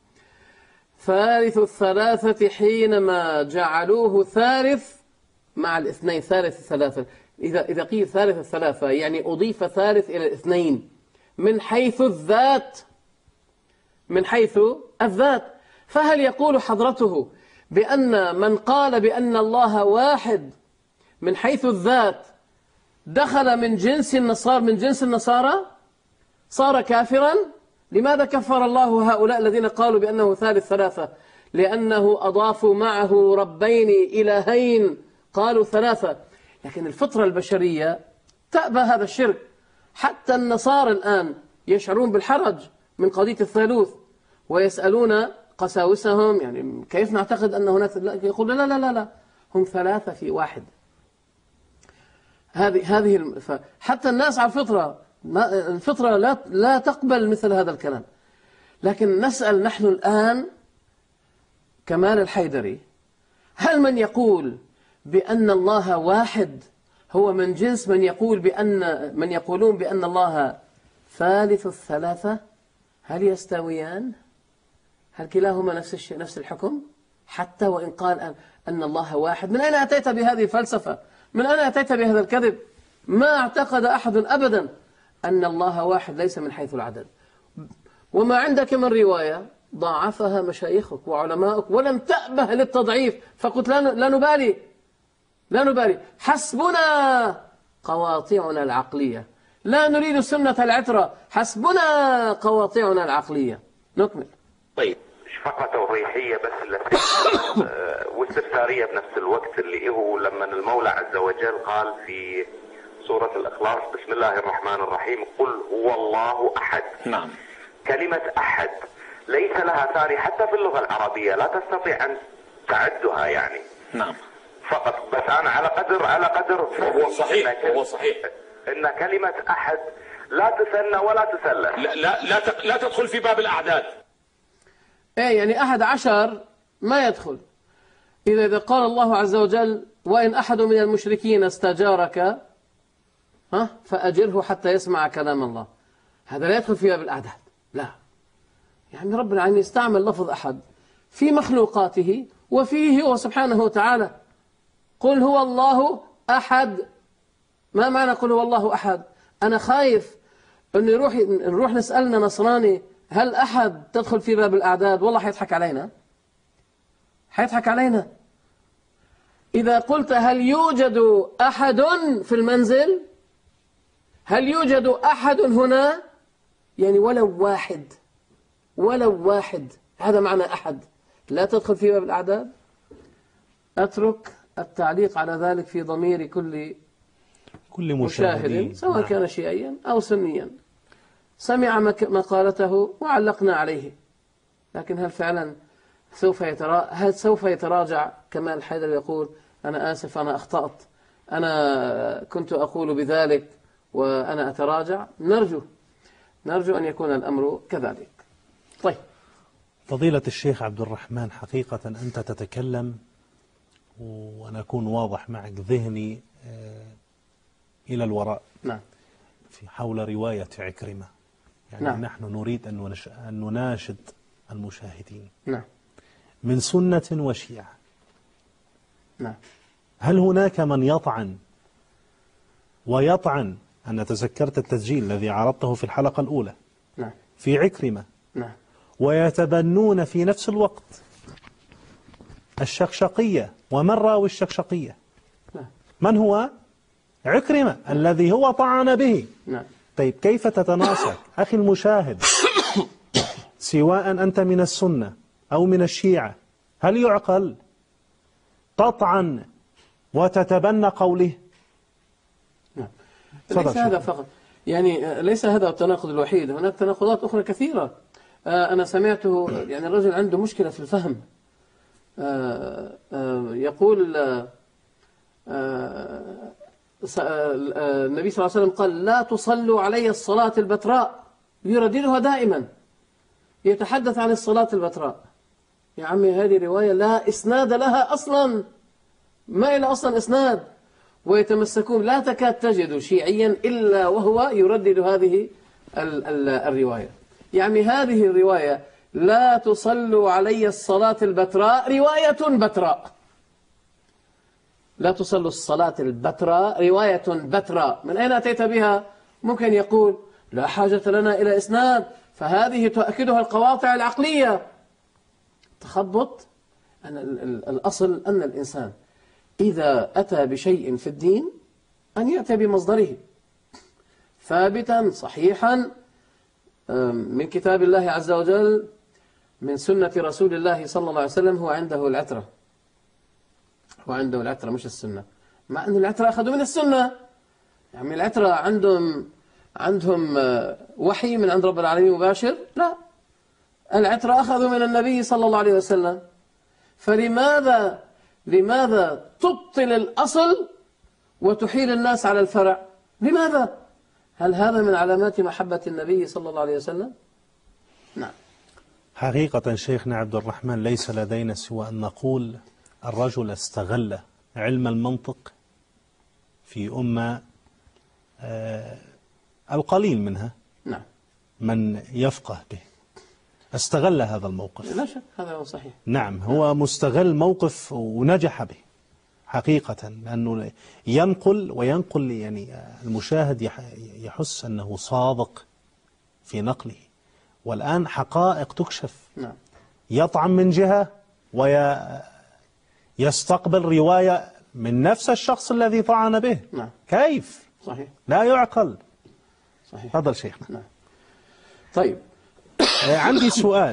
ثالث الثلاثة حينما جعلوه ثالث مع الاثنين، ثالث الثلاثة، إذا إذا قيل ثالث الثلاثة يعني أضيف ثالث إلى الاثنين من حيث الذات، من حيث الذات. فهل يقول حضرته بأن من قال بأن الله واحد من حيث الذات دخل من جنس النصارى من جنس النصارى صار كافرا؟ لماذا كفر الله هؤلاء الذين قالوا بأنه ثالث ثلاثة؟ لأنه أضافوا معه ربين إلهين قالوا ثلاثة. لكن الفطرة البشرية تأبى هذا الشرك. حتى النصارى الآن يشعرون بالحرج من قضية الثالوث ويسألون قساوسهم يعني كيف نعتقد أن هناك، يقول لا لا لا لا هم ثلاثة في واحد. هذه هذه الف... حتى الناس على الفطرة، الفطرة لا لا تقبل مثل هذا الكلام. لكن نسأل نحن الآن كمال الحيدري، هل من يقول بأن الله واحد هو من جنس من يقول بأن من يقولون بأن الله ثالث الثلاثة؟ هل يستويان؟ هل كلاهما نفس الشيء نفس الحكم؟ حتى وإن قال أن, أن الله واحد. من أين أتيت بهذه الفلسفة؟ من أين أتيت بهذا الكذب؟ ما اعتقد أحد أبدا أن الله واحد ليس من حيث العدد. وما عندك من رواية ضاعفها مشايخك وعلماءك ولم تأبه للتضعيف، فقلت لا لا نبالي لا نبالي حسبنا قواطعنا العقلية، لا نريد سنة العترة، حسبنا قواطعنا العقلية. نكمل. طيب شفقة توضيحية بس واستفسارية بنفس الوقت، اللي هو لما المولى عز وجل قال في سورة الإخلاص بسم الله الرحمن الرحيم قل هو الله أحد. نعم. كلمة أحد ليس لها ثاني حتى في اللغة العربية، لا تستطيع أن تعدها يعني. نعم. فقط بس أنا على قدر على قدر هو صحيح هو صحيح إن كلمة أحد لا تثنى ولا تثلث. لا لا لا, لا تدخل في باب الأعداد. إيه يعني أحد عشر ما يدخل. إذا إذا قال الله عز وجل وإن أحد من المشركين استجارك ها فأجره حتى يسمع كلام الله، هذا لا يدخل في باب الأعداد. لا، يعني رب العالمين يستعمل لفظ أحد في مخلوقاته وفيه هو سبحانه وتعالى. قل هو الله أحد. ما معنى قل هو الله أحد؟ أنا خايف إنه نروح نروح نسألنا نصراني هل أحد تدخل في باب الأعداد؟ والله حيضحك علينا، حيضحك علينا. إذا قلت هل يوجد أحد في المنزل، هل يوجد أحد هنا، يعني ولو واحد، ولو واحد، هذا معنى أحد، لا تدخل في باب الأعداد. أترك التعليق على ذلك في ضمير كل كل مشاهد مشاهد سواء نعم. كان شيعيا أو سنيا سمع مقالته وعلقنا عليه، لكن هل فعلا سوف يترا... هل سوف يتراجع؟ كمال حيدر يقول أنا آسف، أنا أخطأت، أنا كنت أقول بذلك وأنا أتراجع. نرجو نرجو أن يكون الأمر كذلك. طيب فضيلة الشيخ عبد الرحمن، حقيقة أنت تتكلم وأنا أكون واضح معك ذهني إلى الوراء نعم في حول رواية عكرمة، يعني نعم. نحن نريد أن نناشد المشاهدين نعم من سنة وشيعة، نعم. هل هناك من يطعن ويطعن؟ أنا تذكرت التسجيل الذي عرضته في الحلقة الأولى نعم في عكرمة، نعم. ويتبنون في نفس الوقت الشقشقية. ومن راوي الشقشقية؟ نعم. من هو؟ عكرمة الذي هو طعن به. نعم. طيب كيف تتناسق أخي المشاهد، سواء أنت من السنة أو من الشيعة، هل يعقل تطعن وتتبنى قوله؟ نعم. تفضل ليس شيخ. هذا فقط، يعني ليس هذا التناقض الوحيد، هناك تناقضات أخرى كثيرة. أنا سمعته، يعني الرجل عنده مشكلة في الفهم. يقول النبي صلى الله عليه وسلم قال لا تصلوا علي الصلاة البتراء، يرددها دائما، يتحدث عن الصلاة البتراء. يا عمي هذه رواية لا إسناد لها أصلا، ما إلى أصلا إسناد، ويتمسكون. لا تكاد تجد شيعيا إلا وهو يردد هذه ال ال الرواية. يعني هذه الرواية لا تصلوا علي الصلاة البتراء رواية بتراء، لا تصلوا الصلاة البتراء رواية بتراء. من أين أتيت بها؟ ممكن يقول لا حاجة لنا إلى إسناد، فهذه تؤكدها القواطع العقلية. تخبط. أن الأصل أن الإنسان إذا أتى بشيء في الدين أن يأتي بمصدره ثابتا صحيحا من كتاب الله عز وجل، من سنة رسول الله صلى الله عليه وسلم. هو عنده العترة، هو عنده العترة مش السنة، مع أن العترة أخذوا من السنة. يعني العترة عندهم عندهم وحي من عند رب العالمين مباشر؟ لا، العترة أخذوا من النبي صلى الله عليه وسلم. فلماذا لماذا تبطل الأصل وتحيل الناس على الفرع؟ لماذا؟ هل هذا من علامات محبة النبي صلى الله عليه وسلم؟ نعم. حقيقة شيخنا عبد الرحمن ليس لدينا سوى أن نقول الرجل استغل علم المنطق في أمة آه القليل منها نعم من يفقه به، استغل هذا الموقف. لا شك هذا هو صحيح. نعم، هو مستغل موقف ونجح به حقيقة، لأنه ينقل وينقل، يعني المشاهد يحس أنه صادق في نقله. والآن حقائق تكشف. نعم. يطعن من جهة ويستقبل رواية من نفس الشخص الذي طعن به. نعم. كيف؟ صحيح. لا يعقل. صحيح. تفضل شيخنا. نعم. طيب عندي سؤال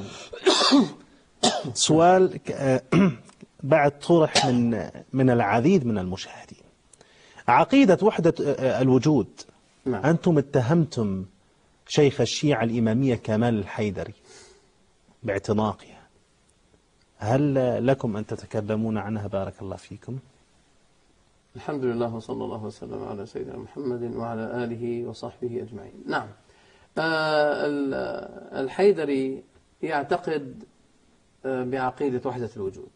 سؤال بعد طرح من من العديد من المشاهدين. عقيدة وحدة الوجود. نعم. أنتم اتهمتم شيخ الشيعة الإمامية كمال الحيدري باعتناقها، هل لكم أن تتكلمون عنها؟ بارك الله فيكم. الحمد لله وصلى الله وسلم على سيدنا محمد وعلى آله وصحبه أجمعين. نعم. آه الحيدري يعتقد آه بعقيدة وحدة الوجود،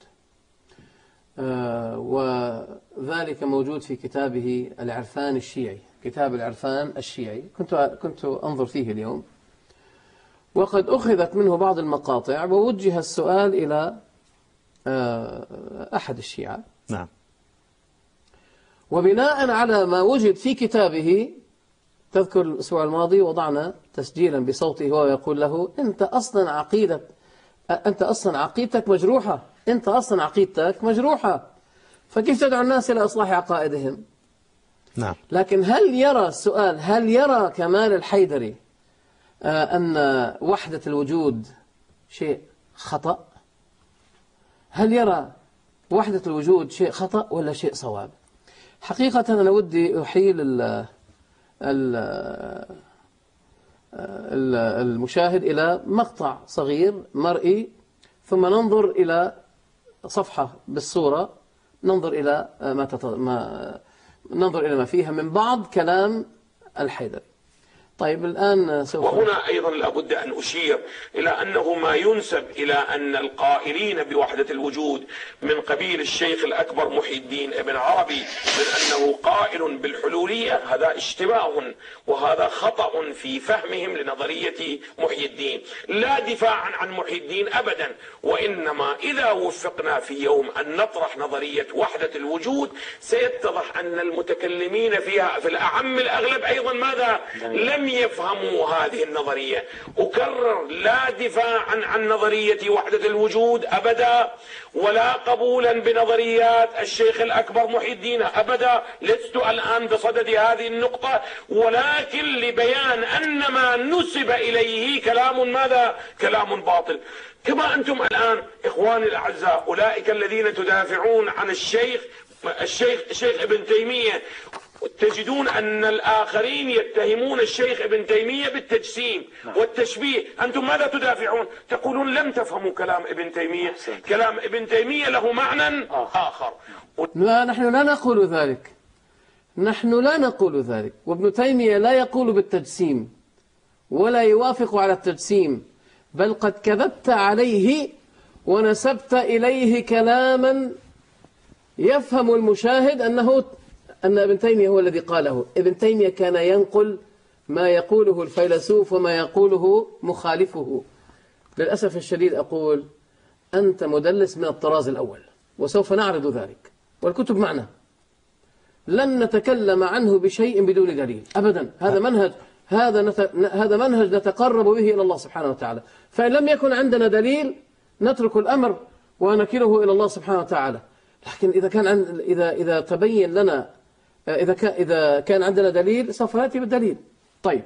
آه وذلك موجود في كتابه العرفان الشيعي، كتاب العرفان الشيعي. كنت كنت أنظر فيه اليوم، وقد أخذت منه بعض المقاطع ووجه السؤال إلى آه أحد الشيعة. نعم. وبناء على ما وجد في كتابه تذكر الأسبوع الماضي وضعنا تسجيلا بصوته وهو يقول له أنت أصلا عقيدة أنت أصلا عقيدتك مجروحة، أنت أصلا عقيدتك مجروحة، فكيف تدعو الناس إلى إصلاح عقائدهم؟ نعم. لكن هل يرى السؤال هل يرى كمال الحيدري أن وحدة الوجود شيء خطأ؟ هل يرى وحدة الوجود شيء خطأ ولا شيء صواب؟ حقيقة أنا ودي أحيل ال المشاهد إلى مقطع صغير مرئي، ثم ننظر إلى صفحة بالصورة، ننظر إلى ما, تط... ما ننظر إلى ما فيها من بعض كلام الحيدري. طيب الآن سوف وهنا أيضا لابد أن أشير إلى أنه ما ينسب إلى أن القائلين بوحدة الوجود من قبيل الشيخ الأكبر محي الدين ابن عربي من أنه قائل بالحلولية، هذا اشتباه وهذا خطأ في فهمهم لنظرية محي الدين، لا دفاعا عن محي الدين أبدا، وإنما إذا وفقنا في يوم أن نطرح نظرية وحدة الوجود سيتضح أن المتكلمين فيها في الأعم الأغلب أيضا ماذا؟ لم يفهموا هذه النظرية. أكرر، لا دفاعا عن نظرية وحدة الوجود أبدا، ولا قبولا بنظريات الشيخ الأكبر محي الدين أبدا، لست الآن بصدد هذه النقطة، ولكن لبيان أن ما نسب إليه كلام ماذا؟ كلام باطل. كما أنتم الآن إخواني الأعزاء أولئك الذين تدافعون عن الشيخ الشيخ الشيخ ابن تيمية، تجدون أن الآخرين يتهمون الشيخ ابن تيمية بالتجسيم والتشبيه، أنتم ماذا تدافعون؟ تقولون لم تفهموا كلام ابن تيمية، كلام ابن تيمية له معنى آخر. لا، نحن لا نقول ذلك، نحن لا نقول ذلك، وابن تيمية لا يقول بالتجسيم ولا يوافق على التجسيم، بل قد كذبت عليه ونسبت إليه كلاما يفهم المشاهد أنه أن ابن تيمية هو الذي قاله. ابن تيمية كان ينقل ما يقوله الفيلسوف وما يقوله مخالفه. للأسف الشديد أقول أنت مدلس من الطراز الأول، وسوف نعرض ذلك والكتب معنا، لن نتكلم عنه بشيء بدون دليل أبدا. هذا منهج هذا نت... هذا منهج نتقرب به إلى الله سبحانه وتعالى، فإن لم يكن عندنا دليل نترك الأمر ونكله إلى الله سبحانه وتعالى. لكن إذا كان عند... إذا إذا تبين لنا إذا كان إذا كان عندنا دليل سوف نأتي بالدليل. طيب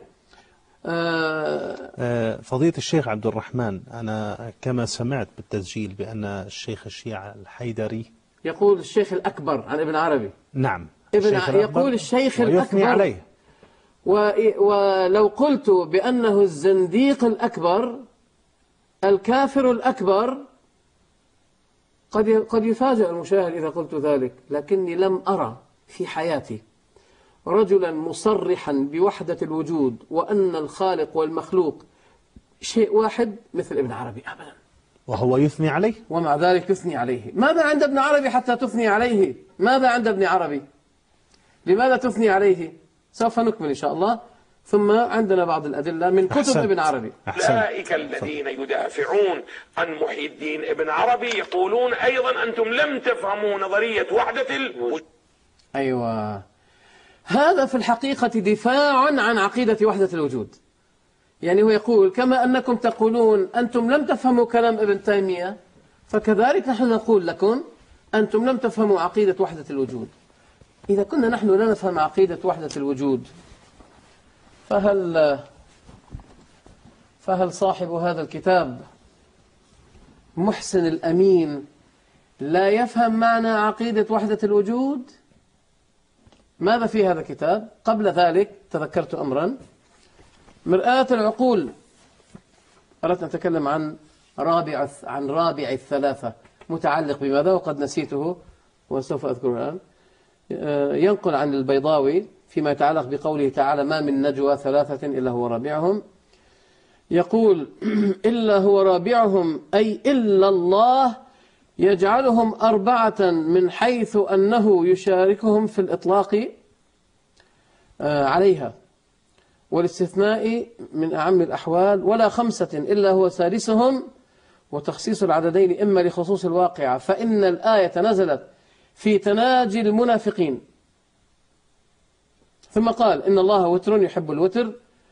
آه فضيلة الشيخ عبد الرحمن، أنا كما سمعت بالتسجيل بأن الشيخ الشيعة الحيدري يقول الشيخ الأكبر عن ابن عربي. نعم، ابن ع... يقول الشيخ الأكبر عليه. و... ولو قلت بأنه الزنديق الأكبر الكافر الأكبر قد قد يفاجأ المشاهد إذا قلت ذلك، لكني لم أرى في حياتي رجلا مصرحا بوحدة الوجود وأن الخالق والمخلوق شيء واحد مثل ابن عربي أبدا، وهو يثني عليه، ومع ذلك تثني عليه. ماذا عند ابن عربي حتى تثني عليه؟ ماذا عند ابن عربي؟ لماذا تثني عليه؟ سوف نكمل إن شاء الله، ثم عندنا بعض الأدلة من كتب أحسنت. ابن عربي. أولئك الذين يدافعون عن محي الدين ابن عربي يقولون أيضا أنتم لم تفهموا نظرية وحدة الوجود. أيوة، هذا في الحقيقة دفاع عن عقيدة وحدة الوجود. يعني هو يقول كما أنكم تقولون أنتم لم تفهموا كلام ابن تيمية، فكذلك نحن نقول لكم أنتم لم تفهموا عقيدة وحدة الوجود. إذا كنا نحن لا نفهم عقيدة وحدة الوجود، فهل فهل صاحب هذا الكتاب محسن الأمين لا يفهم معنى عقيدة وحدة الوجود؟ ماذا في هذا الكتاب؟ قبل ذلك تذكرت أمرا، مرآة العقول. أردت أن أتكلم عن رابع عن رابع الثلاثة، متعلق بماذا وقد نسيته وسوف أذكره الآن. ينقل عن البيضاوي فيما يتعلق بقوله تعالى: ما من نجوى ثلاثة إلا هو رابعهم. يقول: إلا هو رابعهم أي إلا الله يجعلهم أربعة من حيث أنه يشاركهم في الإطلاق عليها والاستثناء من أعم الأحوال، ولا خمسة إلا هو سادسهم، وتخصيص العددين إما لخصوص الواقعة، فإن الآية نزلت في تناجي المنافقين ثم قال إن الله وتر يحب الوتر.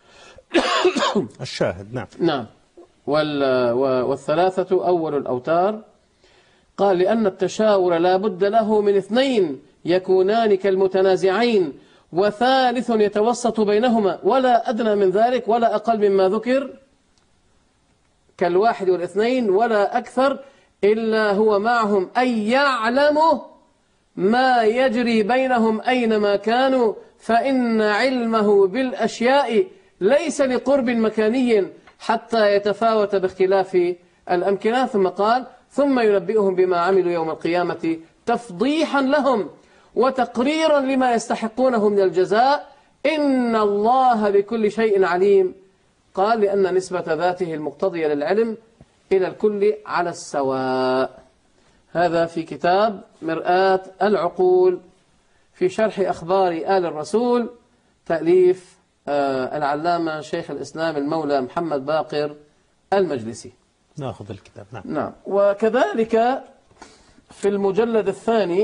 الشاهد. نعم. نعم. والثلاثة أول الأوتار. قال لأن التشاور لا بد له من اثنين يكونان كالمتنازعين، وثالث يتوسط بينهما، ولا أدنى من ذلك ولا أقل مما ذكر كالواحد والاثنين ولا أكثر، إلا هو معهم أي يعلم ما يجري بينهم أينما كانوا، فإن علمه بالأشياء ليس لقرب مكاني حتى يتفاوت باختلاف الأمكنة. ثم قال ثم ينبئهم بما عملوا يوم القيامة تفضيحا لهم وتقريرا لما يستحقونه من الجزاء، إن الله بكل شيء عليم. قال لأن نسبة ذاته المقتضية للعلم إلى الكل على السواء. هذا في كتاب مرآة العقول في شرح أخبار آل الرسول، تأليف العلامة شيخ الإسلام المولى محمد باقر المجلسي. نأخذ الكتاب. نعم. نعم. وكذلك في المجلد الثاني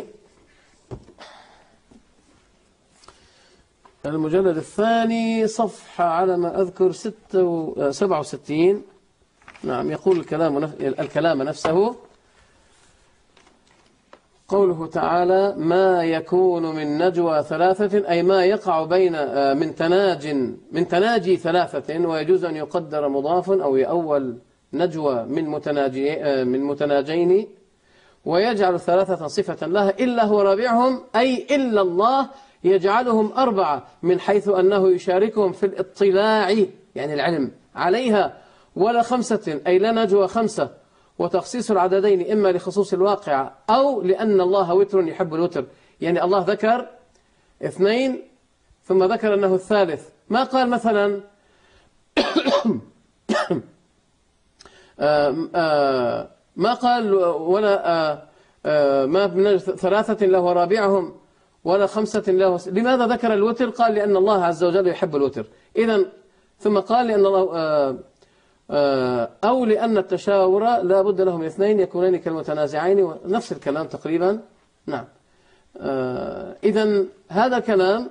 المجلد الثاني صفحة على ما أذكر سبعة وستين. نعم. يقول الكلام الكلام نفسه، قوله تعالى ما يكون من نجوى ثلاثة، أي ما يقع بين من تناج من تناجي ثلاثة، ويجوز أن يقدر مضاف أو يأول نجوى من متناجي من متناجين، ويجعل الثلاثة صفة لها إلا هو رابعهم، أي إلا الله يجعلهم أربعة من حيث أنه يشاركهم في الاطلاع يعني العلم عليها، ولا خمسة أي لا نجوى خمسة، وتخصيص العددين إما لخصوص الواقع أو لأن الله وتر يحب الوتر. يعني الله ذكر اثنين ثم ذكر أنه الثالث، ما قال مثلا ما قال ولا ما من ثلاثة له رابعهم ولا خمسة له. لماذا ذكر الوتر؟ قال لأن الله عز وجل يحب الوتر. إذن ثم قال لأن الله أو لأن التشاور لا بد له من اثنين يكونان كالمتنازعين، نفس الكلام تقريبا. نعم. إذن هذا كلام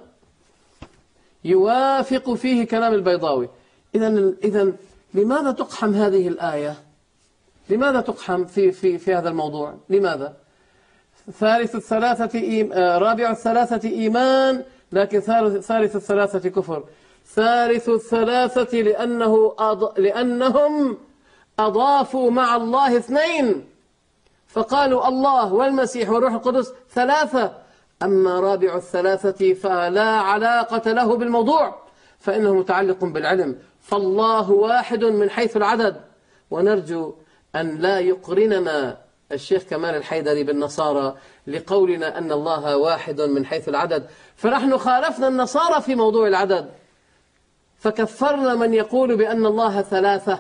يوافق فيه كلام البيضاوي. إذن إذن لماذا تقحم هذه الآية؟ لماذا تقحم في في في هذا الموضوع؟ لماذا؟ ثالث الثلاثة إيم... رابع الثلاثة إيمان، لكن ثالث الثلاثة كفر. ثالث الثلاثة لأنه أض... لأنهم أضافوا مع الله اثنين، فقالوا الله والمسيح والروح القدس ثلاثة. أما رابع الثلاثة فلا علاقة له بالموضوع، فإنه متعلق بالعلم، فالله واحد من حيث العدد. ونرجو أن لا يقرننا الشيخ كمال الحيدري بالنصارى لقولنا أن الله واحد من حيث العدد، فنحن خالفنا النصارى في موضوع العدد، فكفرنا من يقول بأن الله ثلاثة،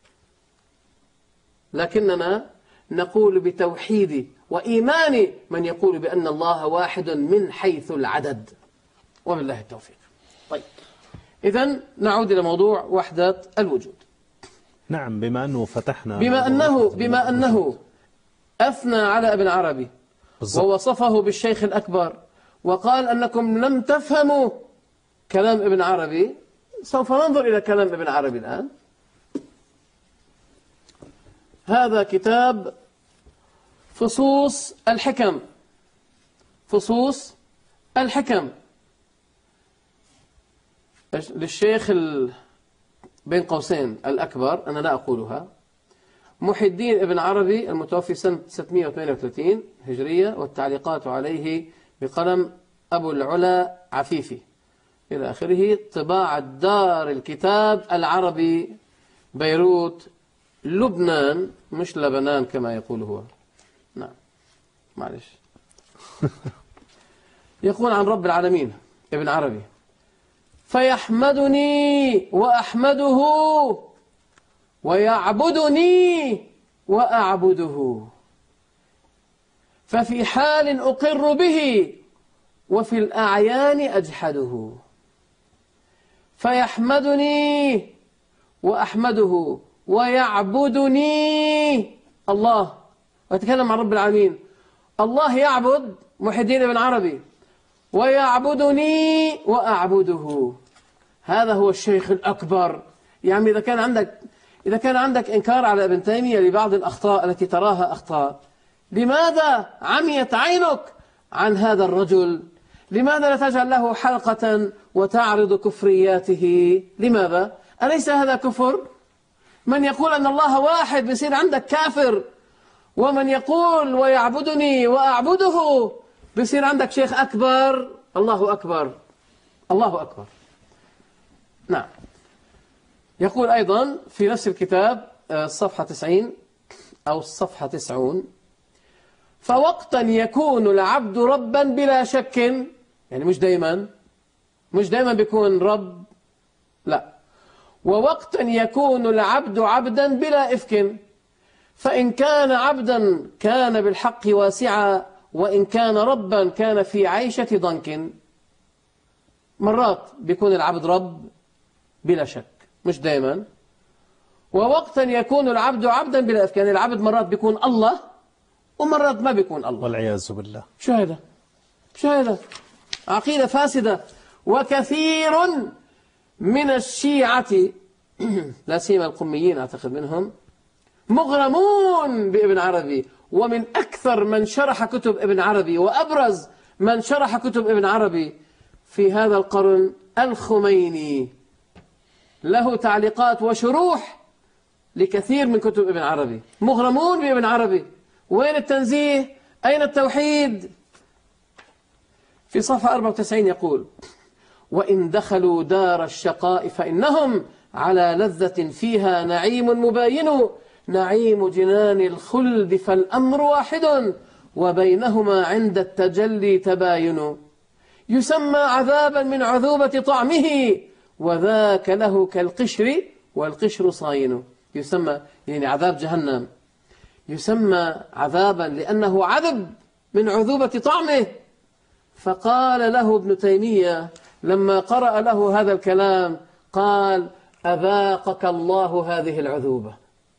لكننا نقول بتوحيد وإيمان من يقول بأن الله واحد من حيث العدد، وبالله التوفيق. طيب، إذن نعود إلى موضوع وحدة الوجود. نعم. بما أنه فتحنا بما أنه بما أنه أثنى على ابن عربي بالزبط. ووصفه بالشيخ الأكبر وقال أنكم لم تفهموا كلام ابن عربي، سوف ننظر إلى كلام ابن عربي الآن. هذا كتاب فصوص الحكم، فصوص الحكم للشيخ ال... بين قوسين الأكبر، أنا لا أقولها، محي الدين ابن عربي المتوفي سنة ستمائة وثمانية وثلاثين هجرية، والتعليقات عليه بقلم أبو العلا عفيفي إلى آخره، طباعة دار الكتاب العربي بيروت لبنان، مش لبنان كما يقول هو. نعم معلش. يقول عن رب العالمين ابن عربي: فيحمدني وأحمده ويعبدني وأعبده، ففي حال أقر به وفي الأعيان أجحده. فيحمدني وأحمده ويعبدني الله، ويتكلم عن رب العالمين. الله يعبد محي الدين ابن عربي، ويعبدني وأعبده. هذا هو الشيخ الأكبر. يعني إذا كان عندك إذا كان عندك إنكار على ابن تيمية لبعض الأخطاء التي تراها أخطاء، لماذا عميت عينك عن هذا الرجل؟ لماذا لا تجعل له حلقة وتعرض كفرياته؟ لماذا؟ أليس هذا كفر؟ من يقول أن الله واحد بيصير عندك كافر، ومن يقول ويعبدني وأعبده بيصير عندك شيخ أكبر. الله أكبر، الله أكبر. نعم. يقول أيضا في نفس الكتاب الصفحة تسعين أو الصفحة تسعون: فوقتا يكون العبد ربا بلا شك، يعني مش دايما مش دايما بيكون رب، لا، ووقتا يكون العبد عبدا بلا إفك، فإن كان عبدا كان بالحق واسعا، وإن كان ربا كان في عيشة ضنك. مرات بيكون العبد رب بلا شك، مش دائما. ووقتا يكون العبد عبدا بلا إفك، يعني العبد مرات بيكون الله ومرات ما بيكون الله، والعياذ بالله. شو هذا؟ شو هذا؟ عقيدة فاسدة. وكثير من الشيعة لا سيما القميين أعتقد منهم مغرمون بابن عربي، ومن أكثر من شرح كتب ابن عربي وأبرز من شرح كتب ابن عربي في هذا القرن الخميني، له تعليقات وشروح لكثير من كتب ابن عربي. مغرمون بابن عربي. وين التنزيه؟ أين التوحيد؟ في صفحة أربعة وتسعين يقول: وإن دخلوا دار الشقاء فإنهم على لذة فيها نعيم مباين، نعيم جنان الخلد فالأمر واحد، وبينهما عند التجلي تباين، يسمى عذابا من عذوبة طعمه، وذاك له كالقشر والقشر صاين. يسمى يعني عذاب جهنم يسمى عذابا لأنه عذب من عذوبة طعمه. فقال له ابن تيمية لما قرأ له هذا الكلام، قال: أذاقك الله هذه العذوبة،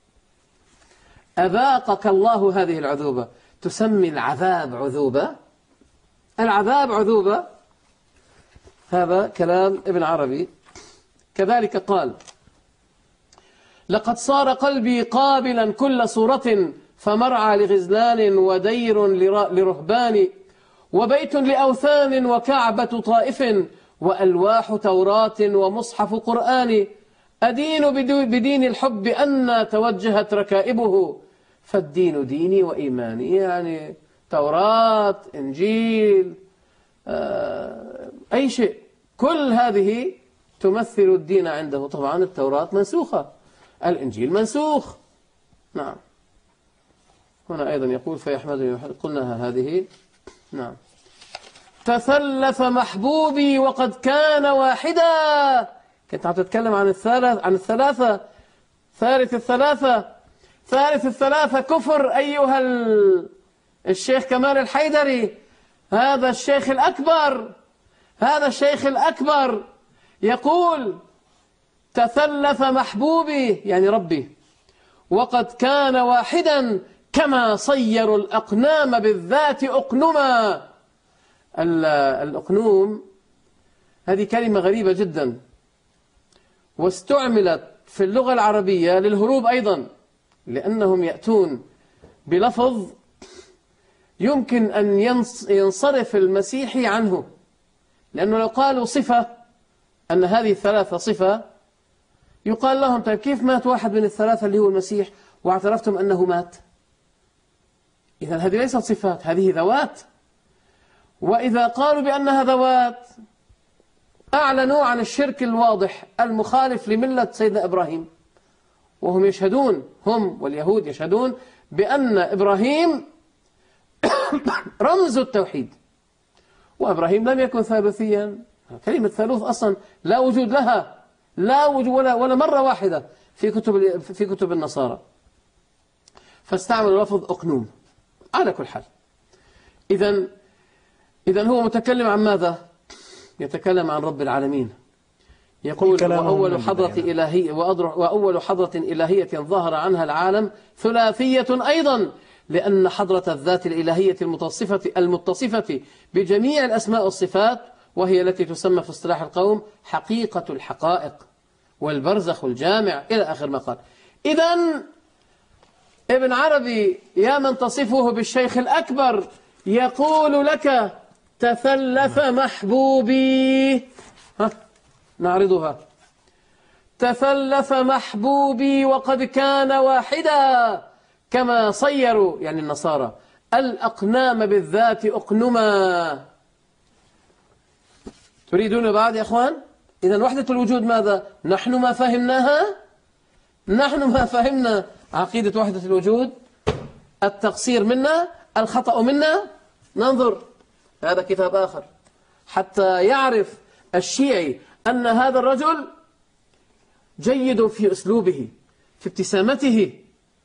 أذاقك الله هذه العذوبة. تسمي العذاب عذوبة؟ العذاب عذوبة؟ هذا كلام ابن عربي. كذلك قال: لقد صار قلبي قابلا كل صورة، فمرعى لغزلان ودير لرهبان، وبيت لأوثان وكعبة طائف، وألواح توراة ومصحف قرآن، أدين بدين الحب أن توجهت ركائبه، فالدين ديني وإيماني. يعني توراة، إنجيل، أي شيء، كل هذه تمثل الدين عنده. طبعا التوراة منسوخة، الإنجيل منسوخ. نعم. هنا أيضا يقول: فيحمدني، قلناها هذه. نعم. تثلث محبوبي وقد كان واحدا. كنت عم تتكلم عن الثلاث عن الثلاثة ثالث الثلاثة ثالث الثلاثة كفر أيها الشيخ كمال الحيدري. هذا الشيخ الأكبر هذا الشيخ الأكبر يقول: تثلث محبوبي يعني ربي وقد كان واحدا، كما صيروا الأقنام بالذات أقنما. الأقنوم هذه كلمة غريبة جدا، واستعملت في اللغة العربية للهروب أيضا، لأنهم يأتون بلفظ يمكن أن ينصرف المسيحي عنه، لأنه لو قالوا صفة أن هذه الثلاثة صفة، يقال لهم: طيب كيف مات واحد من الثلاثة اللي هو المسيح واعترفتم أنه مات؟ إذن هذه ليست صفات، هذه ذوات. وإذا قالوا بأنها ذوات أعلنوا عن الشرك الواضح المخالف لملة سيدنا إبراهيم، وهم يشهدون، هم واليهود يشهدون بأن إبراهيم رمز التوحيد، وإبراهيم لم يكن ثالوثيا. كلمة ثالوث أصلا لا وجود لها، لا وجود ولا, ولا مرة واحدة في كتب في كتب النصارى، فاستعملوا لفظ أقنوم. على كل حال، إذن إذن هو متكلم عن ماذا؟ يتكلم عن رب العالمين. يقول: وأول حضرة إلهية وأول حضرة إلهية ظهر عنها العالم ثلاثية أيضا، لأن حضرة الذات الإلهية المتصفة المتصفة بجميع الأسماء والصفات، وهي التي تسمى في اصطلاح القوم حقيقة الحقائق والبرزخ الجامع إلى آخر ما قال. إذن ابن عربي يا من تصفه بالشيخ الأكبر يقول لك تثلث محبوبي، ها نعرضها. تثلث محبوبي وقد كان واحدا كما صيروا يعني النصارى الأقنام بالذات أقنما. تريدون بعد يا أخوان؟ إذن وحدة الوجود ماذا؟ نحن ما فهمناها، نحن ما فهمنا عقيدة وحدة الوجود. التقصير منا، الخطأ منا. ننظر هذا كتاب آخر حتى يعرف الشيعي أن هذا الرجل جيد في أسلوبه، في ابتسامته،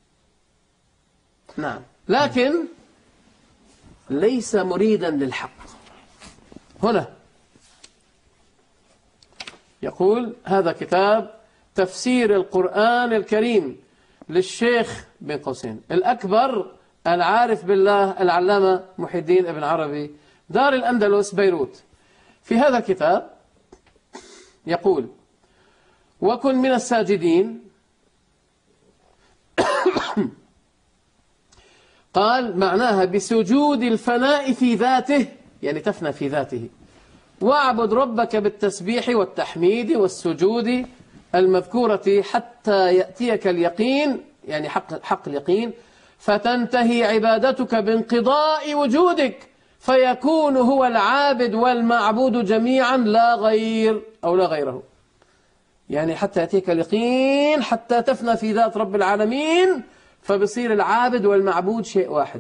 نعم، لكن ليس مريدا للحق. هنا يقول هذا كتاب تفسير القرآن الكريم للشيخ بين قوسين الأكبر العارف بالله العلامة محي الدين ابن عربي دار الأندلس بيروت. في هذا الكتاب يقول: وكن من الساجدين. قال معناها بسجود الفناء في ذاته، يعني تفنى في ذاته. واعبد ربك بالتسبيح والتحميد والسجود المذكورة حتى يأتيك اليقين، يعني حق, حق اليقين، فتنتهي عبادتك بانقضاء وجودك فيكون هو العابد والمعبود جميعا لا غير أو لا غيره. يعني حتى يأتيك اليقين، حتى تفنى في ذات رب العالمين، فبصير العابد والمعبود شيء واحد.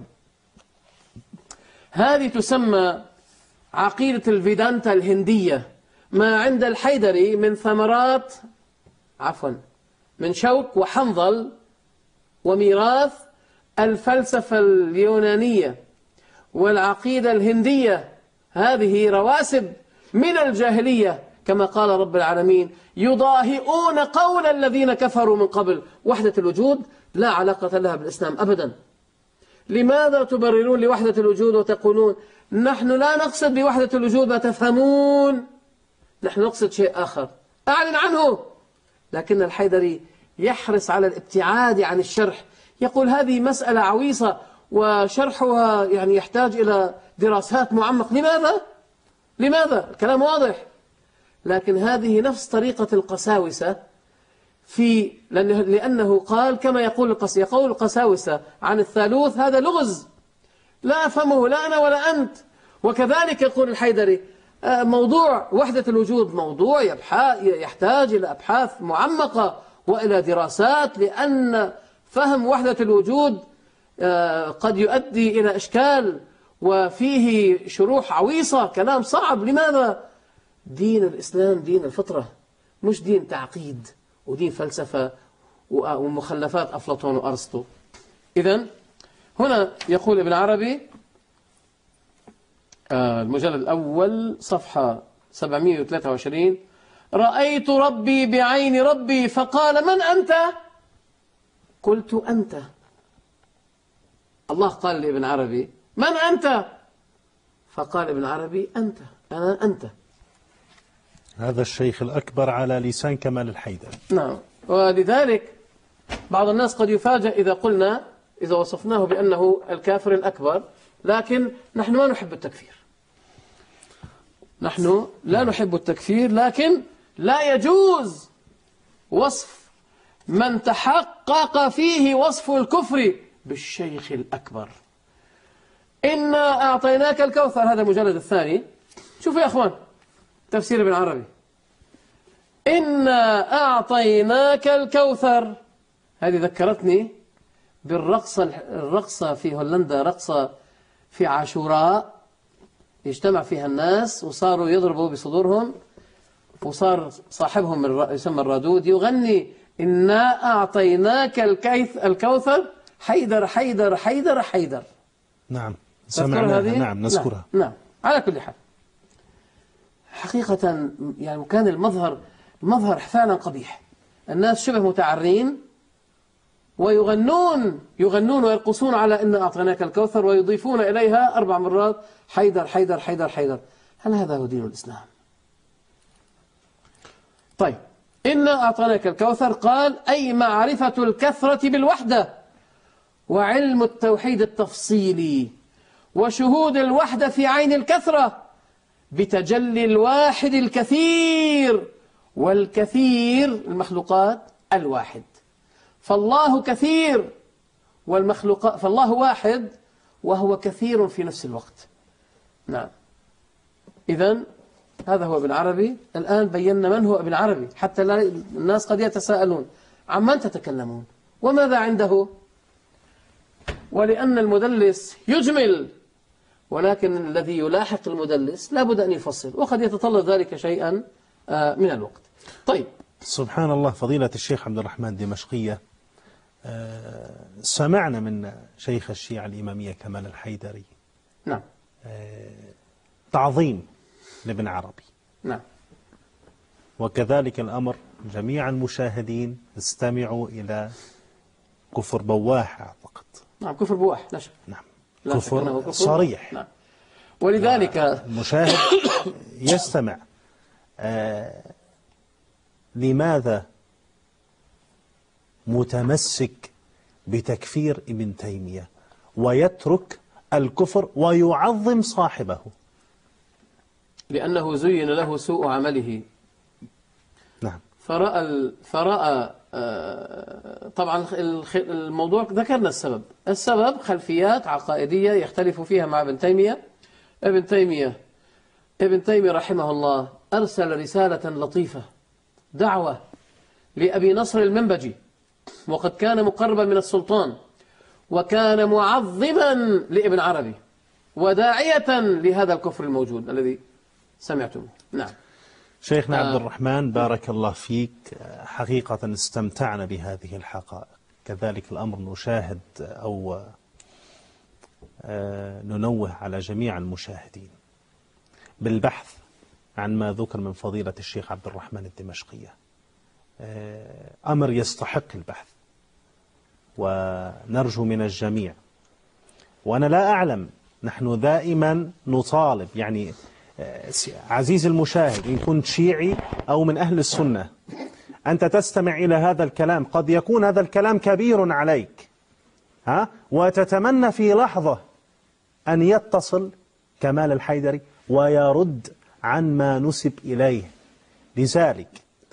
هذه تسمى عقيدة الفيدانتا الهندية، ما عند الحيدري من ثمرات عفوا من شوك وحنظل وميراث الفلسفة اليونانية والعقيدة الهندية. هذه رواسب من الجاهلية، كما قال رب العالمين: يضاهئون قول الذين كفروا من قبل. وحدة الوجود لا علاقة لها بالإسلام أبدا. لماذا تبررون لوحدة الوجود وتقولون نحن لا نقصد بوحدة الوجود ما تفهمون، نحن نقصد شيء آخر أعلن عنه؟ لكن الحيدري يحرص على الابتعاد عن الشرح، يقول هذه مسألة عويصة وشرحها يعني يحتاج إلى دراسات معمقة. لماذا؟ لماذا؟ الكلام واضح. لكن هذه نفس طريقة القساوسة في لأنه, لأنه قال كما يقول القس يقول القساوسة عن الثالوث هذا لغز لا أفهمه لا أنا ولا أنت. وكذلك يقول الحيدري موضوع وحدة الوجود موضوع يحتاج إلى أبحاث معمقة وإلى دراسات، لأن فهم وحدة الوجود قد يؤدي إلى إشكال وفيه شروح عويصة، كلام صعب. لماذا؟ دين الإسلام دين الفطرة، مش دين تعقيد ودين فلسفة ومخلفات أفلاطون وأرسطو. إذن هنا يقول ابن عربي المجلد الأول صفحة سبعمئة وثلاثة وعشرين: رأيت ربي بعين ربي فقال من أنت؟ قلت أنت. الله قال لابن عربي من أنت؟ فقال ابن عربي أنت، أنا أنت. هذا الشيخ الأكبر على لسان كمال الحيدر. نعم. ولذلك بعض الناس قد يفاجأ إذا قلنا إذا وصفناه بأنه الكافر الأكبر، لكن نحن ما نحب التكفير، نحن لا نحب التكفير، لكن لا يجوز وصف من تحقق فيه وصف الكفر بالشيخ الأكبر. إنا أعطيناك الكوثر، هذا المجلد الثاني. شوفوا يا أخوان تفسير ابن عربي: إنا أعطيناك الكوثر. هذه ذكرتني بالرقصة الرقصة في هولندا، رقصة في عاشوراء يجتمع فيها الناس وصاروا يضربوا بصدورهم، وصار صاحبهم يسمى الرادود يغني: إنا أعطيناك الكوثر حيدر حيدر حيدر حيدر. نعم سمعنا، نعم نذكرها. نعم. نعم على كل حال حقيقة يعني كان المظهر المظهر فعلا قبيح. الناس شبه متعرين ويغنون يغنون ويرقصون على إن أعطيناك الكوثر، ويضيفون إليها أربع مرات حيدر حيدر حيدر حيدر. هل هذا هو دين الإسلام؟ طيب، إنا أعطيناك الكوثر قال أي معرفة الكثرة بالوحدة، وعلم التوحيد التفصيلي، وشهود الوحدة في عين الكثرة بتجلي الواحد الكثير، والكثير المخلوقات الواحد. فالله كثير والمخلوقات، فالله واحد وهو كثير في نفس الوقت. نعم. إذن هذا هو ابن عربي. الآن بينا من هو ابن عربي حتى لا الناس قد يتساءلون عمن تتكلمون وماذا عنده. ولأن المدلس يجمل، ولكن الذي يلاحق المدلس لا بد أن يفصل، وقد يتطلب ذلك شيئا من الوقت. طيب، سبحان الله. فضيلة الشيخ عبد الرحمن الدمشقية، سمعنا من شيخ الشيعة الإمامية كمال الحيدري نعم تعظيم لابن عربي، نعم، وكذلك الأمر جميع المشاهدين استمعوا إلى كفر بواح أعتقد. نعم، كفر بواح لا شك. نعم، لا كفر, شك كفر صريح. نعم. ولذلك المشاهد يستمع. آه لماذا متمسك بتكفير ابن تيمية ويترك الكفر ويعظم صاحبه؟ لأنه زين له سوء عمله. نعم. فرأى فرأى طبعا الموضوع ذكرنا السبب. السبب خلفيات عقائدية يختلف فيها مع ابن تيمية. ابن تيمية ابن تيمية رحمه الله أرسل رسالة لطيفة، دعوة لأبي نصر المنبجي، وقد كان مقربا من السلطان، وكان معظما لابن عربي وداعية لهذا الكفر الموجود الذي سمعتم. نعم. شيخنا عبد الرحمن بارك الله فيك، حقيقة استمتعنا بهذه الحقائق. كذلك الأمر نشاهد أو ننوه على جميع المشاهدين بالبحث عن ما ذكر من فضيلة الشيخ عبد الرحمن الدمشقية. أمر يستحق البحث، ونرجو من الجميع، وأنا لا أعلم، نحن دائما نطالب، يعني عزيز المشاهد إن كنت شيعي أو من أهل السنة، أنت تستمع إلى هذا الكلام، قد يكون هذا الكلام كبير عليك، ها، وتتمنى في لحظة أن يتصل كمال الحيدري ويرد عن ما نسب إليه. لذلك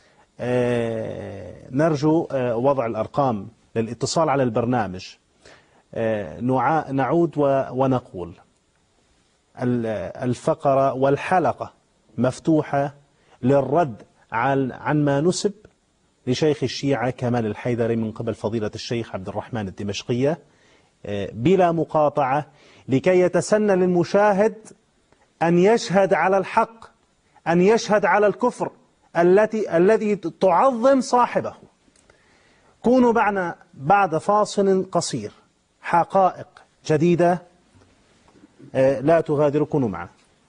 آه نرجو آه وضع الأرقام للاتصال على البرنامج. آه نعود ونقول الفقرة والحلقة مفتوحة للرد عن, عن ما نسب لشيخ الشيعة كمال الحيدري من قبل فضيلة الشيخ عبد الرحمن الدمشقية آه بلا مقاطعة، لكي يتسنى للمشاهد أن يشهد على الحق، أن يشهد على الكفر التي الذي تعظم صاحبه. كونوا معنا بعد فاصل قصير، حقائق جديدة لا تغادر، كونوا معنا.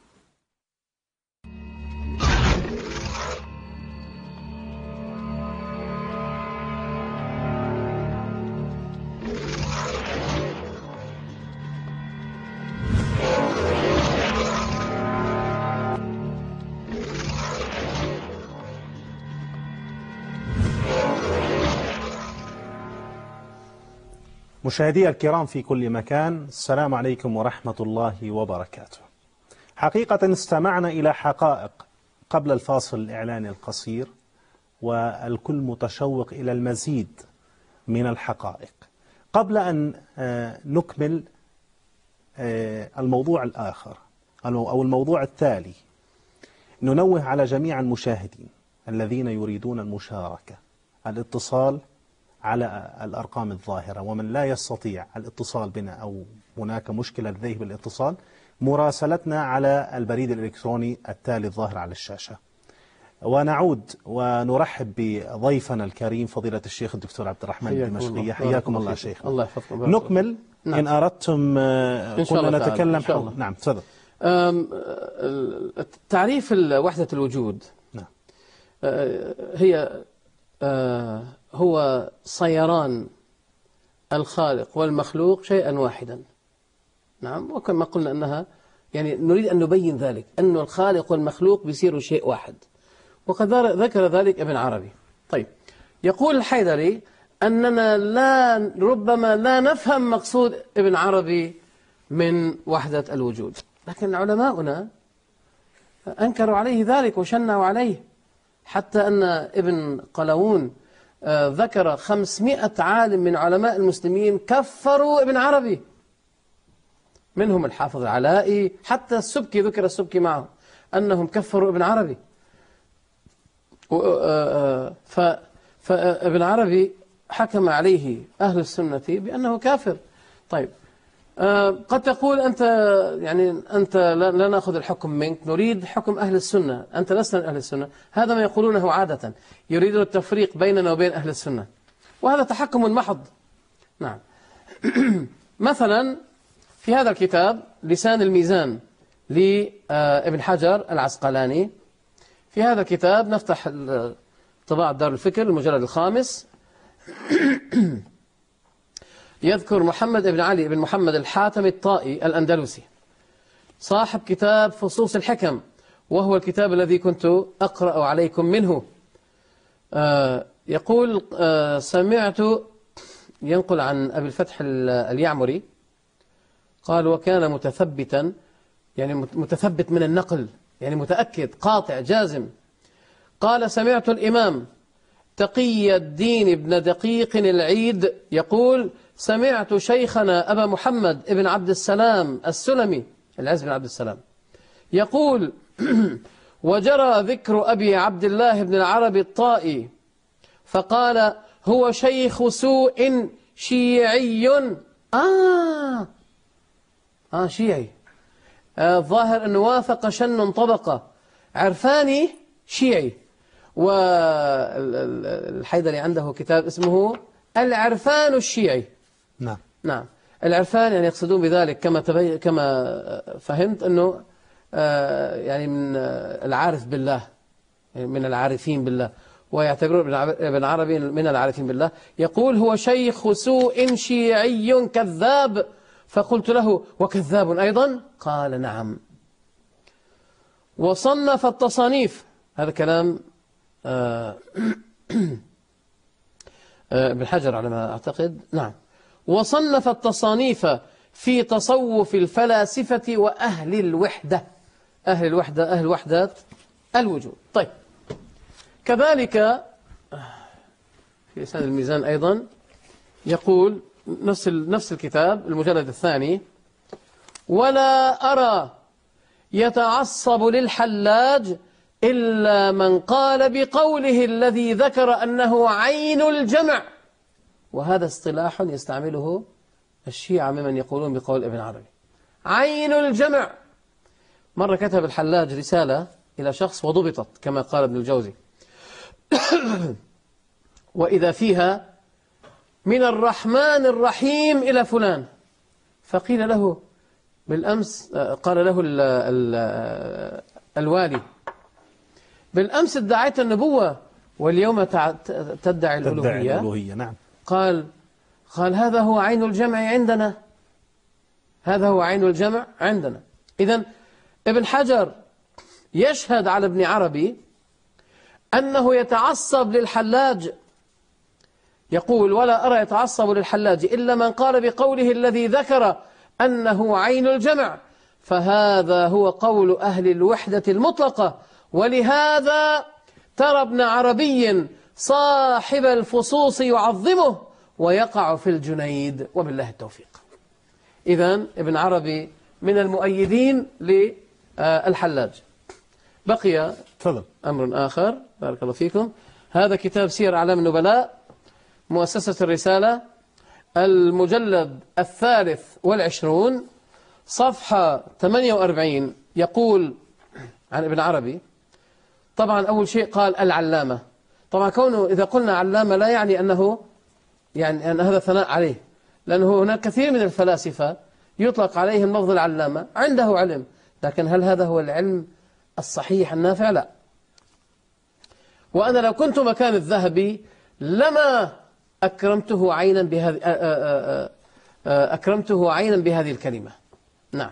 مشاهدي الكرام في كل مكان، السلام عليكم ورحمة الله وبركاته. حقيقة استمعنا إلى حقائق قبل الفاصل الإعلاني القصير، والكل متشوق إلى المزيد من الحقائق. قبل أن نكمل الموضوع الآخر أو الموضوع التالي، ننوه على جميع المشاهدين الذين يريدون المشاركة الاتصال على الأرقام الظاهرة، ومن لا يستطيع الاتصال بنا أو هناك مشكلة لديه بالاتصال، مراسلتنا على البريد الإلكتروني التالي الظاهر على الشاشة. ونعود ونرحب بضيفنا الكريم فضيلة الشيخ الدكتور عبد الرحمن الدمشقية. حياكم الله شيخ. الله يحفظكم. نكمل. نعم. إن أردتم كنا نتكلم حول. نعم تفضل. تعريف وحدة الوجود نعم. هي هو صيران الخالق والمخلوق شيئا واحدا. نعم، وكما قلنا أنها يعني نريد أن نبين ذلك، أن الخالق والمخلوق بيصيروا شيء واحد، وقد ذكر ذلك ابن عربي. طيب، يقول الحيدري أننا لا ربما لا نفهم مقصود ابن عربي من وحدة الوجود، لكن علماؤنا أنكروا عليه ذلك وشنعوا عليه، حتى أن ابن قلاوون ذكر خمسمائة عالم من علماء المسلمين كفروا ابن عربي، منهم الحافظ العلائي، حتى السبكي ذكر السبكي معه أنهم كفروا ابن عربي. فابن عربي حكم عليه أهل السنة بأنه كافر. طيب، قد تقول أنت يعني أنت لا نأخذ الحكم منك، نريد حكم أهل السنة، أنت لست من أهل السنة. هذا ما يقولونه عادة، يريدون التفريق بيننا وبين أهل السنة، وهذا تحكم محض. نعم. مثلا في هذا الكتاب لسان الميزان لابن حجر العسقلاني، في هذا الكتاب نفتح طباعة دار الفكر المجلد الخامس، يذكر محمد بن علي بن محمد الحاتم الطائي الأندلسي صاحب كتاب فصوص الحكم، وهو الكتاب الذي كنت أقرأ عليكم منه. آه يقول آه سمعت، ينقل عن أبي الفتح اليعمري قال: وكان متثبتا، يعني متثبت من النقل، يعني متأكد قاطع جازم. قال: سمعت الإمام تقي الدين بن دقيق العيد يقول: سمعت شيخنا أبا محمد ابن عبد السلام السلمي، العز بن عبد السلام، يقول: وجرى ذكر أبي عبد الله بن العربي الطائي فقال: هو شيخ سوء شيعي. آه آه شيعي، الظاهر آه أنه وافق شن طبقة عرفاني شيعي. والحيدري عنده كتاب اسمه العرفان الشيعي. نعم نعم، العرفان يعني يقصدون بذلك كما تبي كما فهمت أنه آه يعني من العارف بالله، يعني من العارفين بالله، ويعتبرون ابن عربي من العارفين بالله. يقول: هو شيخ سوء شيعي كذاب. فقلت له: وكذاب أيضا؟ قال: نعم. وصنف التصانيف، هذا كلام آه ابن حجر على ما أعتقد. نعم. وصنف التصانيف في تصوف الفلاسفة وأهل الوحدة، أهل الوحدة أهل وحدة الوجود. طيب، كذلك في لسان الميزان أيضا يقول نفس نفس الكتاب المجلد الثاني: ولا أرى يتعصب للحلاج إلا من قال بقوله الذي ذكر أنه عين الجمع. وهذا اصطلاح يستعمله الشيعة ممن يقولون بقول ابن عربي عين الجمع. مرة كتب الحلاج رسالة إلى شخص وضبطت كما قال ابن الجوزي وإذا فيها: من الرحمن الرحيم إلى فلان. فقيل له بالأمس، قال له ال ال الوالي: بالأمس ادعيت النبوة واليوم تدعي الألوهية. الألوهية. نعم. قال قال هذا هو عين الجمع عندنا، هذا هو عين الجمع عندنا. إذن ابن حجر يشهد على ابن عربي أنه يتعصب للحلاج، يقول: ولا أرى يتعصب للحلاج إلا من قال بقوله الذي ذكر أنه عين الجمع، فهذا هو قول أهل الوحدة المطلقة. ولهذا ترى ابن عربي صاحب الفصوص يعظمه ويقع في الجنيد، وبالله التوفيق. إذن ابن عربي من المؤيدين للحلاج. بقي تفضل أمر آخر، بارك الله فيكم. هذا كتاب سير أعلام النبلاء، مؤسسة الرسالة، المجلد الثالث والعشرون، صفحة ثمانية وأربعين، يقول عن ابن عربي. طبعا أول شيء قال العلامة. طبعا كونه إذا قلنا علامة لا يعني أنه يعني أن هذا ثناء عليه، لأنه هناك كثير من الفلاسفة يطلق عليهم لفظ العلامة، عنده علم، لكن هل هذا هو العلم الصحيح النافع؟ لا. وأنا لو كنت مكان الذهبي لما أكرمته عينا بهذه أكرمته عينا بهذه الكلمة. نعم.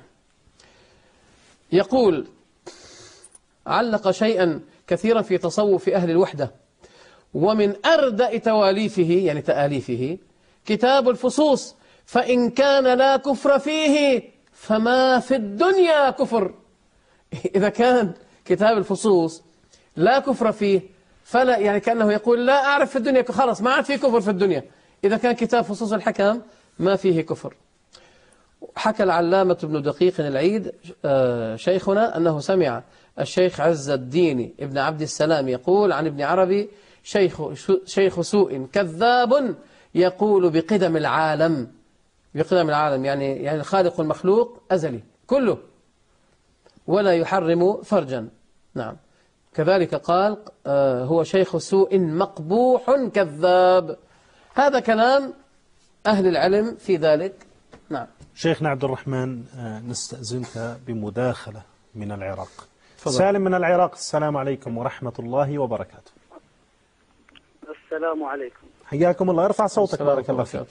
يقول: علق شيئا كثيرا في تصوف أهل الوحدة، ومن أردأ تواليفه يعني تآليفه كتاب الفصوص، فإن كان لا كفر فيه فما في الدنيا كفر. إذا كان كتاب الفصوص لا كفر فيه فلا، يعني كأنه يقول لا أعرف في الدنيا، خلاص ما عاد في كفر في الدنيا. إذا كان كتاب فصوص الحكام ما فيه كفر. حكى العلامة ابن دقيق العيد شيخنا أنه سمع الشيخ عز الدين ابن عبد السلام يقول عن ابن عربي: شيخ شيخ سوء كذاب يقول بقدم العالم. بقدم العالم يعني يعني خالق المخلوق أزلي كله، ولا يحرم فرجا. نعم. كذلك قال: هو شيخ سوء مقبوح كذاب. هذا كلام أهل العلم في ذلك. نعم. شيخنا عبد الرحمن، نستأذنك بمداخلة من العراق. فضل. سالم من العراق، السلام عليكم ورحمة الله وبركاته. السلام عليكم. حياكم الله، ارفع صوتك بارك الله فيك.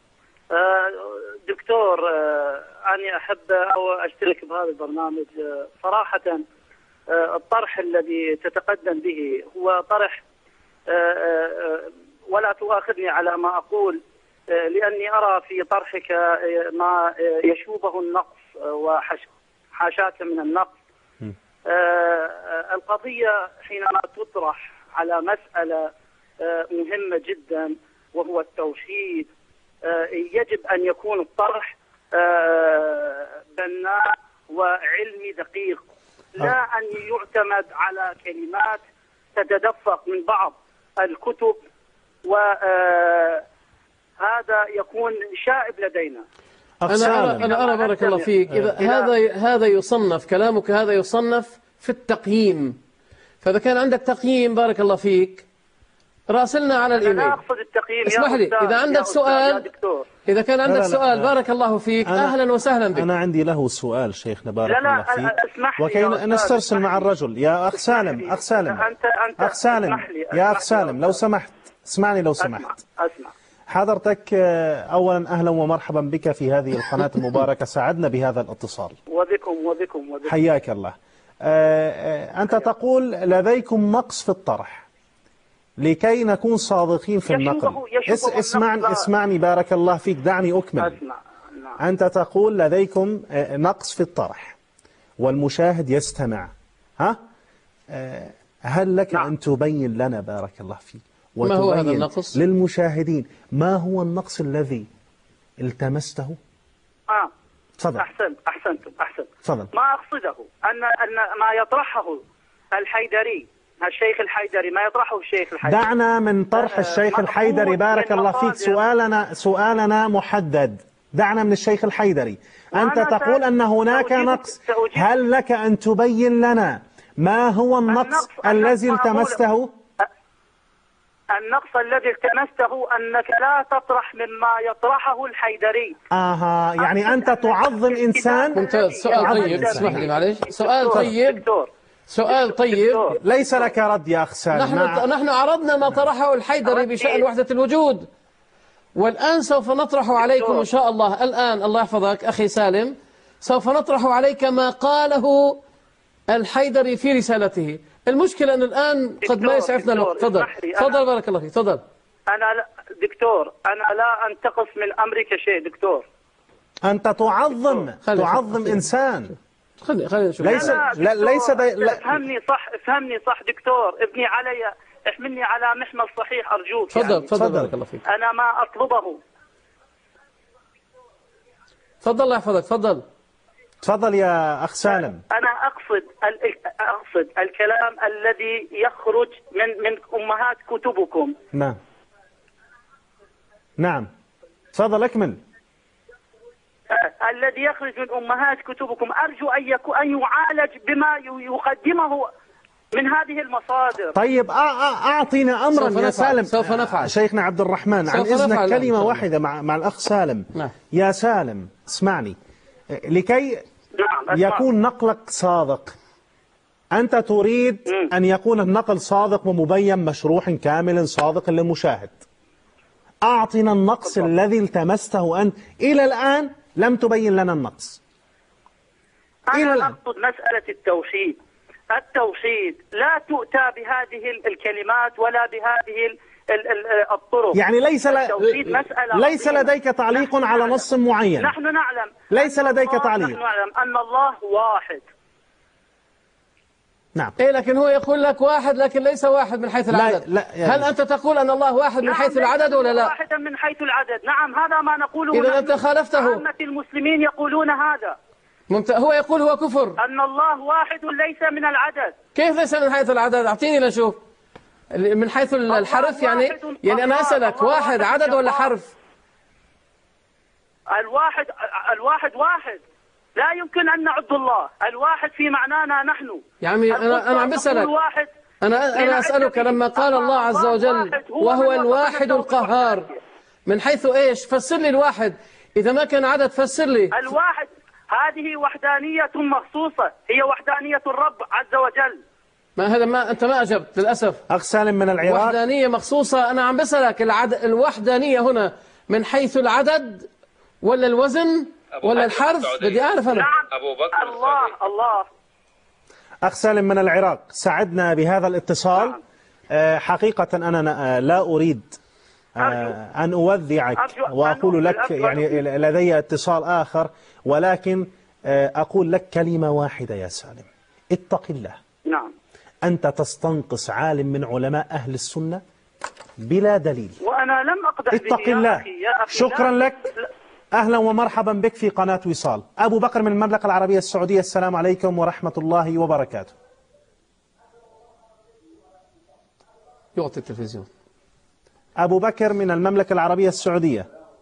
دكتور، أنا أحب أو أشترك بهذا البرنامج. صراحة الطرح الذي تتقدم به هو طرح، ولا تؤاخذني على ما أقول، لأني أرى في طرحك ما يشوبه النقص وحاشاك من النقص. القضية حينما تطرح على مسألة مهمة جدا وهو التوحيد، يجب أن يكون الطرح بناء وعلمي دقيق، لا أن يعتمد على كلمات تتدفق من بعض الكتب، وهذا يكون شائب لدينا. أنا أرى, أنا أرى بارك الله فيك، إذا هذا هذا يصنف كلامك، هذا يصنف في التقييم. فإذا كان عندك تقييم بارك الله فيك راسلنا على الإيميل. أنا لا أقصد التقييم. اسمح لي، إذا عندك سؤال، إذا كان عندك لا لا سؤال لا. بارك الله فيك، أهلا وسهلا بك. أنا عندي له سؤال شيخنا بارك لا لا الله فيك. اسمح لي وكي نسترسل مع الرجل. يا أخ سالم، أخ سالم أنت أنت أخ سالم يا أخ سالم لو سمحت اسمعني لو سمحت. أسمع, أسمع. حضرتك أولا أهلا ومرحبا بك في هذه القناة المباركة، سعدنا بهذا الاتصال. وبكم وبكم وبكم. حياك الله. أنت تقول لديكم نقص في الطرح، لكي نكون صادقين في النقل. اسمعني اسمعني بارك الله فيك، دعني أكمل. أسمع. نعم. أنت تقول لديكم نقص في الطرح والمشاهد يستمع، ها؟ هل لك نعم. أن تبين لنا بارك الله فيك ما هو هذا النقص للمشاهدين ما هو النقص الذي التمسته؟ آه. تفضل. أحسنت أحسنتم أحسنت. تفضل. ما أقصده أن أن ما يطرحه الحيدري، الشيخ الحيدري، ما يطرحه الشيخ الحيدري. دعنا من طرح الشيخ الحيدري بارك الله فيك. سؤالنا سؤالنا محدد. دعنا من الشيخ الحيدري. أنت تقول أن هناك نقص، هل لك أن تبين لنا ما هو النقص الذي التمسته؟ النقص الذي التمسته أنك لا تطرح مما يطرحه الحيدري. آها، يعني أنت تعظم إنسان. ممتاز. سؤال طيب، اسمح لي معلش، سؤال طيب دكتور. سؤال طيب دكتور. ليس لك رد يا أخ سالم. نحن مع... نحن عرضنا ما طرحه الحيدري بشأن وحدة الوجود، والآن سوف نطرح عليكم إن شاء الله. الآن الله يحفظك أخي سالم، سوف نطرح عليك ما قاله الحيدري في رسالته. المشكلة أن الآن قد ما يسعفنا الوقت. تفضل تفضل بارك الله فيك. تفضل. أنا لا دكتور، أنا لا أنتقص من أمرك شيء دكتور. أنت تعظم خلي تعظم خلي إنسان. خلي خلي نشوف. ليس لا ليس لا افهمني صح، افهمني صح دكتور، ابني علي، احملني على محمل صحيح أرجوك. تفضل يعني. تفضل بارك الله فيك. أنا ما أطلبه. تفضل الله يحفظك. تفضل تفضل يا أخ سالم. أنا أقصد أقصد الكلام الذي يخرج من من أمهات كتبكم. نعم نعم تفضل أكمل. الذي يخرج من أمهات كتبكم أرجو أن يكون أن يعالج بما يقدمه من هذه المصادر. طيب أعطينا أمرا يا سالم. سوف نفعل. شيخنا عبد الرحمن عن إذنك كلمة واحدة مع مع الأخ سالم. نعم. يا سالم اسمعني، لكي نعم يكون نقلك صادق. أنت تريد م. أن يكون النقل صادق ومبين مشروح كامل صادق للمشاهد. أعطنا النقص الذي التمسته أنت. إلى الآن لم تبين لنا النقص. أنا أقصد مسألة التوحيد. التوحيد لا تؤتى بهذه الكلمات ولا بهذه الطرق. يعني ليس ل... ليس لديك تعليق على نص معين. نحن نعلم ليس لديك تعليق. نحن نعلم أن الله واحد. نعم. إيه لكن هو يقول لك واحد لكن ليس واحد من حيث العدد. لا لا يعني. هل أنت تقول أن الله واحد من نعم حيث العدد ولا لا؟ واحدا من حيث العدد. نعم هذا ما نقوله. إذا أنت خالفته. عامة المسلمين يقولون هذا. ممت... هو يقول هو كفر. أن الله واحد ليس من العدد. كيف ليس من حيث العدد؟ أعطيني لنشوف. من حيث الحرف يعني يعني أنا أسألك واحد عدد ولا حرف؟ الواحد الواحد واحد. لا يمكن أن نعد الله. الواحد في معنانا نحن. يا عمي أنا أنا عم بسألك. أنا أنا أسألك لما قال الله عز وجل وهو الواحد القهار من حيث إيش؟ فسر لي الواحد. إذا ما كان عدد فسر لي. الواحد هذه وحدانية مخصوصة، هي وحدانية الرب عز وجل. ما هذا ما أنت ما أجبت للأسف. أخ سالم من العراق. وحدانية مخصوصة. أنا عم بسألك العد... الوحدانية هنا من حيث العدد ولا الوزن ولا الحرف؟ بدي أعرف أنا. نعم أبو بكر الله الله. أخ سالم من العراق سعدنا بهذا الاتصال. نعم. أه حقيقة أنا لا أريد أه أن أوذعك وأقول لك يعني لدي اتصال آخر، ولكن أه أقول لك كلمة واحدة يا سالم: اتق الله. نعم. أنت تستنقص عالم من علماء أهل السنة بلا دليل. وأنا لم أقدح به. اتق الله. شكرا لك. أهلا ومرحبا بك في قناة وصال. أبو بكر من المملكة العربية السعودية، السلام عليكم ورحمة الله وبركاته. يعطي التلفزيون. أبو بكر من المملكة العربية السعودية.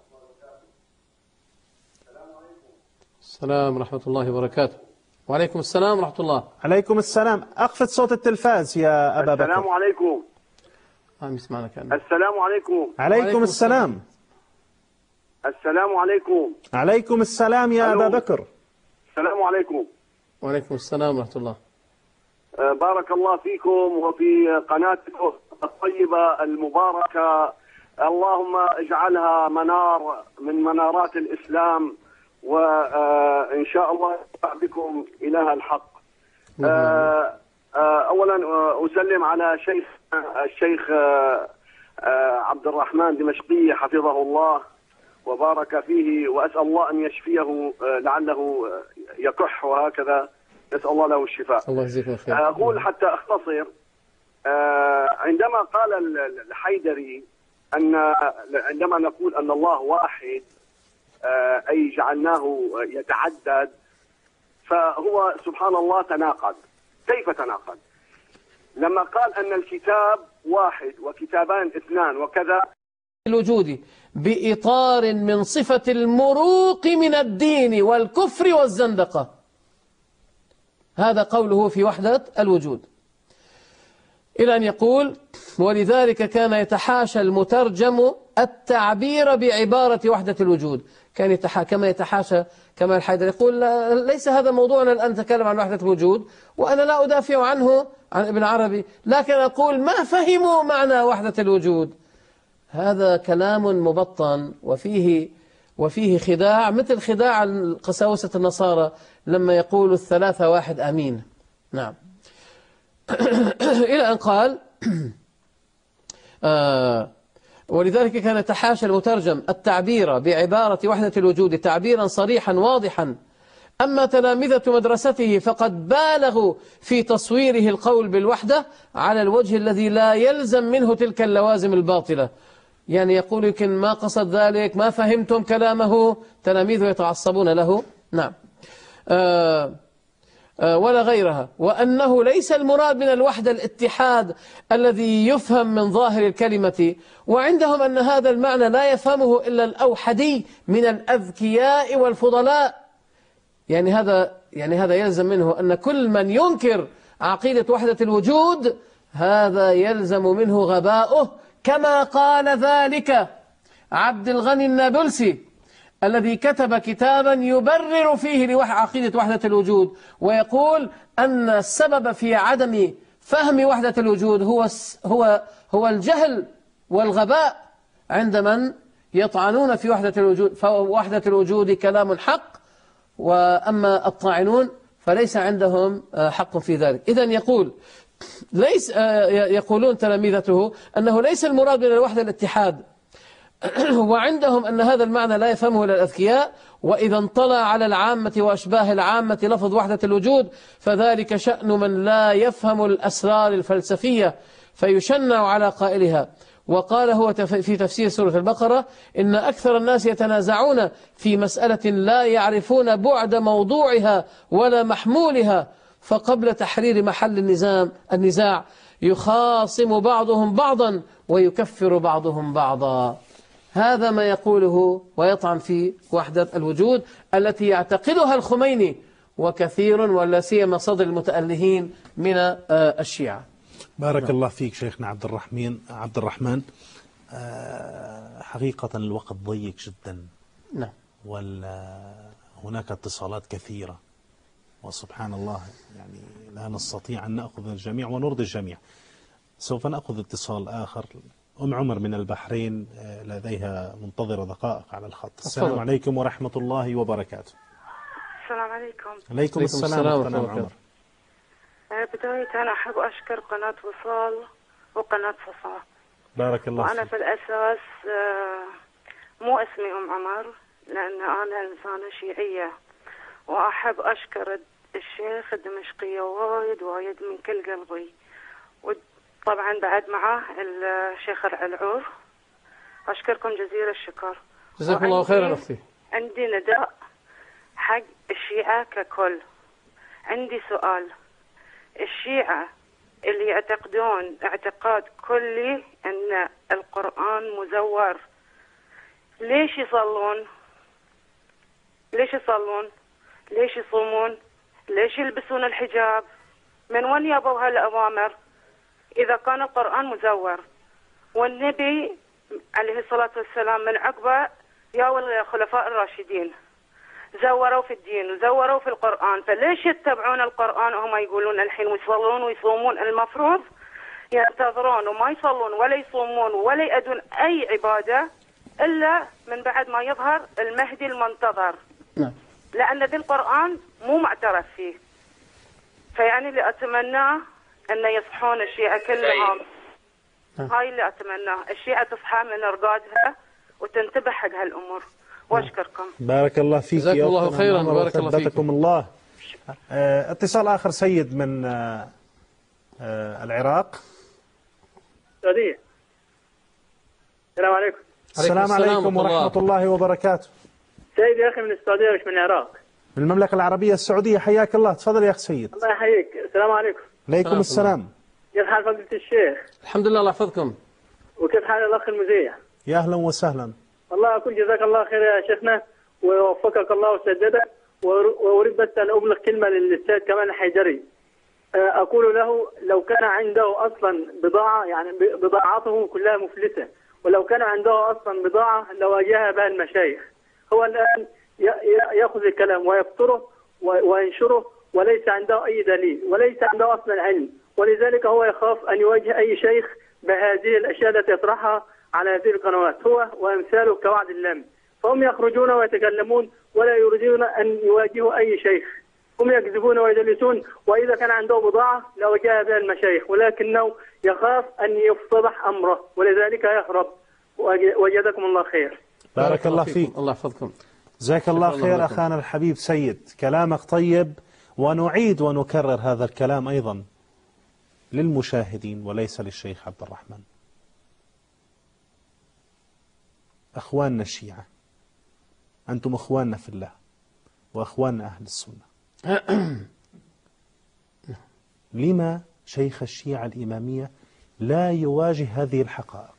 السلام ورحمة الله وبركاته. وعليكم السلام ورحمة الله. عليكم السلام. أخفض صوت التلفاز يا أبا بكر. السلام عليكم. عم يسمعنا كأنه. السلام عليكم. عليكم السلام. السلام عليكم. عليكم السلام يا أبا بكر. السلام عليكم. وعليكم السلام ورحمة الله. أه بارك الله فيكم وفي قناتكم الطيبة المباركة. اللهم اجعلها منار من منارات الإسلام، وإن شاء الله يرفع بكم إله الحق. أه أولا أسلم على شيخ الشيخ عبد الرحمن دمشقي حفظه الله وبارك فيه، وأسأل الله أن يشفيه لعله يكح وهكذا، نسأل الله له الشفاء. الله يجزيكم خير. أقول حتى أختصر، عندما قال الحيدري أن عندما نقول أن الله واحد أي جعلناه يتعدد، فهو سبحان الله تناقض. كيف تناقض؟ لما قال أن الكتاب واحد وكتابان اثنان وكذا الوجود بإطار من صفة المروق من الدين والكفر والزندقة، هذا قوله في وحدة الوجود، إلى أن يقول: ولذلك كان يتحاشى المترجم التعبير بعبارة وحدة الوجود. كان يتحا كما يتحاشى كما الحيدر يقول: ليس هذا موضوعنا الآن نتكلم عن وحدة الوجود، وأنا لا أدافع عنه عن ابن عربي، لكن أقول ما فهموا معنى وحدة الوجود. هذا كلام مبطن وفيه وفيه خداع، مثل خداع قساوسة النصارى لما يقول الثلاثة واحد آمين. نعم. إلى أن قال: آه ولذلك كان يتحاشى المترجم التعبير بعبارة وحدة الوجود تعبيرا صريحا واضحا. أما تلامذة مدرسته فقد بالغوا في تصويره القول بالوحدة على الوجه الذي لا يلزم منه تلك اللوازم الباطلة. يعني يقول يمكن ما قصد ذلك، ما فهمتم كلامه، تلاميذه يتعصبون له. نعم. آه ولا غيرها، وأنه ليس المراد من الوحدة الاتحاد الذي يفهم من ظاهر الكلمة، وعندهم أن هذا المعنى لا يفهمه إلا الأوحدي من الأذكياء والفضلاء. يعني هذا يعني هذا يلزم منه أن كل من ينكر عقيدة وحدة الوجود هذا يلزم منه غباؤه، كما قال ذلك عبد الغني النابلسي الذي كتب كتابا يبرر فيه لعقيدة وحدة الوجود، ويقول أن السبب في عدم فهم وحدة الوجود هو هو هو الجهل والغباء، عند من يطعنون في وحدة الوجود، فوحدة الوجود كلام حق، وأما الطاعنون فليس عندهم حق في ذلك. إذن يقول ليس يقولون تلاميذته أنه ليس المراد من الوحدة الاتحاد، وعندهم أن هذا المعنى لا يفهمه إلا الأذكياء، وإذا انطلع على العامة وأشباه العامة لفظ وحدة الوجود فذلك شأن من لا يفهم الأسرار الفلسفية فيشنع على قائلها. وقال هو في تفسير سورة البقرة إن أكثر الناس يتنازعون في مسألة لا يعرفون بعد موضوعها ولا محمولها، فقبل تحرير محل النزام النزاع يخاصم بعضهم بعضا ويكفر بعضهم بعضا. هذا ما يقوله ويطعن في وحدة الوجود التي يعتقدها الخميني وكثير ولا سيما صدر المتألهين من الشيعة. بارك نعم. الله فيك شيخنا عبد الرحمن عبد الرحمن حقيقة الوقت ضيق جدا. نعم. وهناك اتصالات كثيرة وسبحان الله يعني لا نستطيع أن نأخذ الجميع ونرضي الجميع. سوف نأخذ اتصال آخر. أم عمر من البحرين لديها منتظرة دقائق على الخط. السلام أصلاً. عليكم ورحمة الله وبركاته. السلام عليكم. عليكم السلام ورحمة الله. بداية أنا أحب أشكر قناة وصال وقناة صفا. بارك الله وأنا فيك. في الأساس مو اسمي أم عمر لأن أنا إنسانة شيعية، وأحب أشكر الشيخ الدمشقية وايد وايد من كل قلبي، وطبعا بعد معه الشيخ العلعور. أشكركم جزيل الشكر. جزاكم الله خيرا أختي. عندي نداء حق الشيعة ككل. عندي سؤال. الشيعة اللي يعتقدون اعتقاد كلي أن القرآن مزور، ليش يصلون؟ ليش يصلون؟ ليش يصومون؟ ليش يلبسون الحجاب؟ من وين يابوا هالأوامر إذا كان القرآن مزور؟ والنبي عليه الصلاة والسلام من عقبه يا الخلفاء الراشدين زوروا في الدين وزوروا في القرآن، فليش يتبعون القرآن وهم يقولون الحين ويصلون ويصومون؟ المفروض ينتظرون وما يصلون ولا يصومون ولا يأدون أي عبادة إلا من بعد ما يظهر المهدي المنتظر. نعم. لأن ذي القرآن مو معترف فيه. فيعني اللي أتمناه أن يصحون الشيعة كلهم. هاي اللي أتمناه، الشيعة تصحى من رقادها وتنتبه حق هالأمور. واشكركم. بارك الله فيك. جزاكم الله خيرا. بارك الله فيك. الله. اه اتصال آخر سيد من اه اه العراق. السعودية. السلام عليكم. السلام عليكم ورحمة الله وبركاته. سيد يا أخي من السعودية مش من العراق. من المملكة العربية السعودية. حياك الله. تفضل يا أخي سيد. الله يحييك. السلام عليكم. عليكم السلام. كيف حال فضيلة الشيخ؟ الحمد لله الله يحفظكم. وكيف حال الأخ المذيع؟ يا أهلا وسهلا. والله أقول جزاك الله خير يا شيخنا ووفقك الله وسددك. وأريد بس أن أبلغ كلمة للأستاذ كمال الحيدري. أقول له لو كان عنده أصلا بضاعة، يعني بضاعته كلها مفلسة، ولو كان عنده أصلا بضاعة لواجهها بها المشايخ. هو الآن يأخذ الكلام ويبطره وينشره وليس عنده أي دليل وليس عنده أصلا علم، ولذلك هو يخاف أن يواجه أي شيخ بهذه الأشياء التي يطرحها على هذه القنوات، هو وأمثاله كوعد اللم. فهم يخرجون ويتكلمون ولا يريدون أن يواجهوا أي شيخ، هم يكذبون ويدلسون، وإذا كان عنده بضاعة لوجه بها المشايخ، ولكنه يخاف أن يفتضح أمره ولذلك يهرب. وجزاكم الله خير. بارك الله فيك. الله يحفظكم. جزاك الله خير أخانا الحبيب سيد، كلامك طيب، ونعيد ونكرر هذا الكلام أيضا للمشاهدين وليس للشيخ عبد الرحمن. أخواننا الشيعة، أنتم أخواننا في الله وأخواننا أهل السنة. لما شيخ الشيعة الإمامية لا يواجه هذه الحقائق؟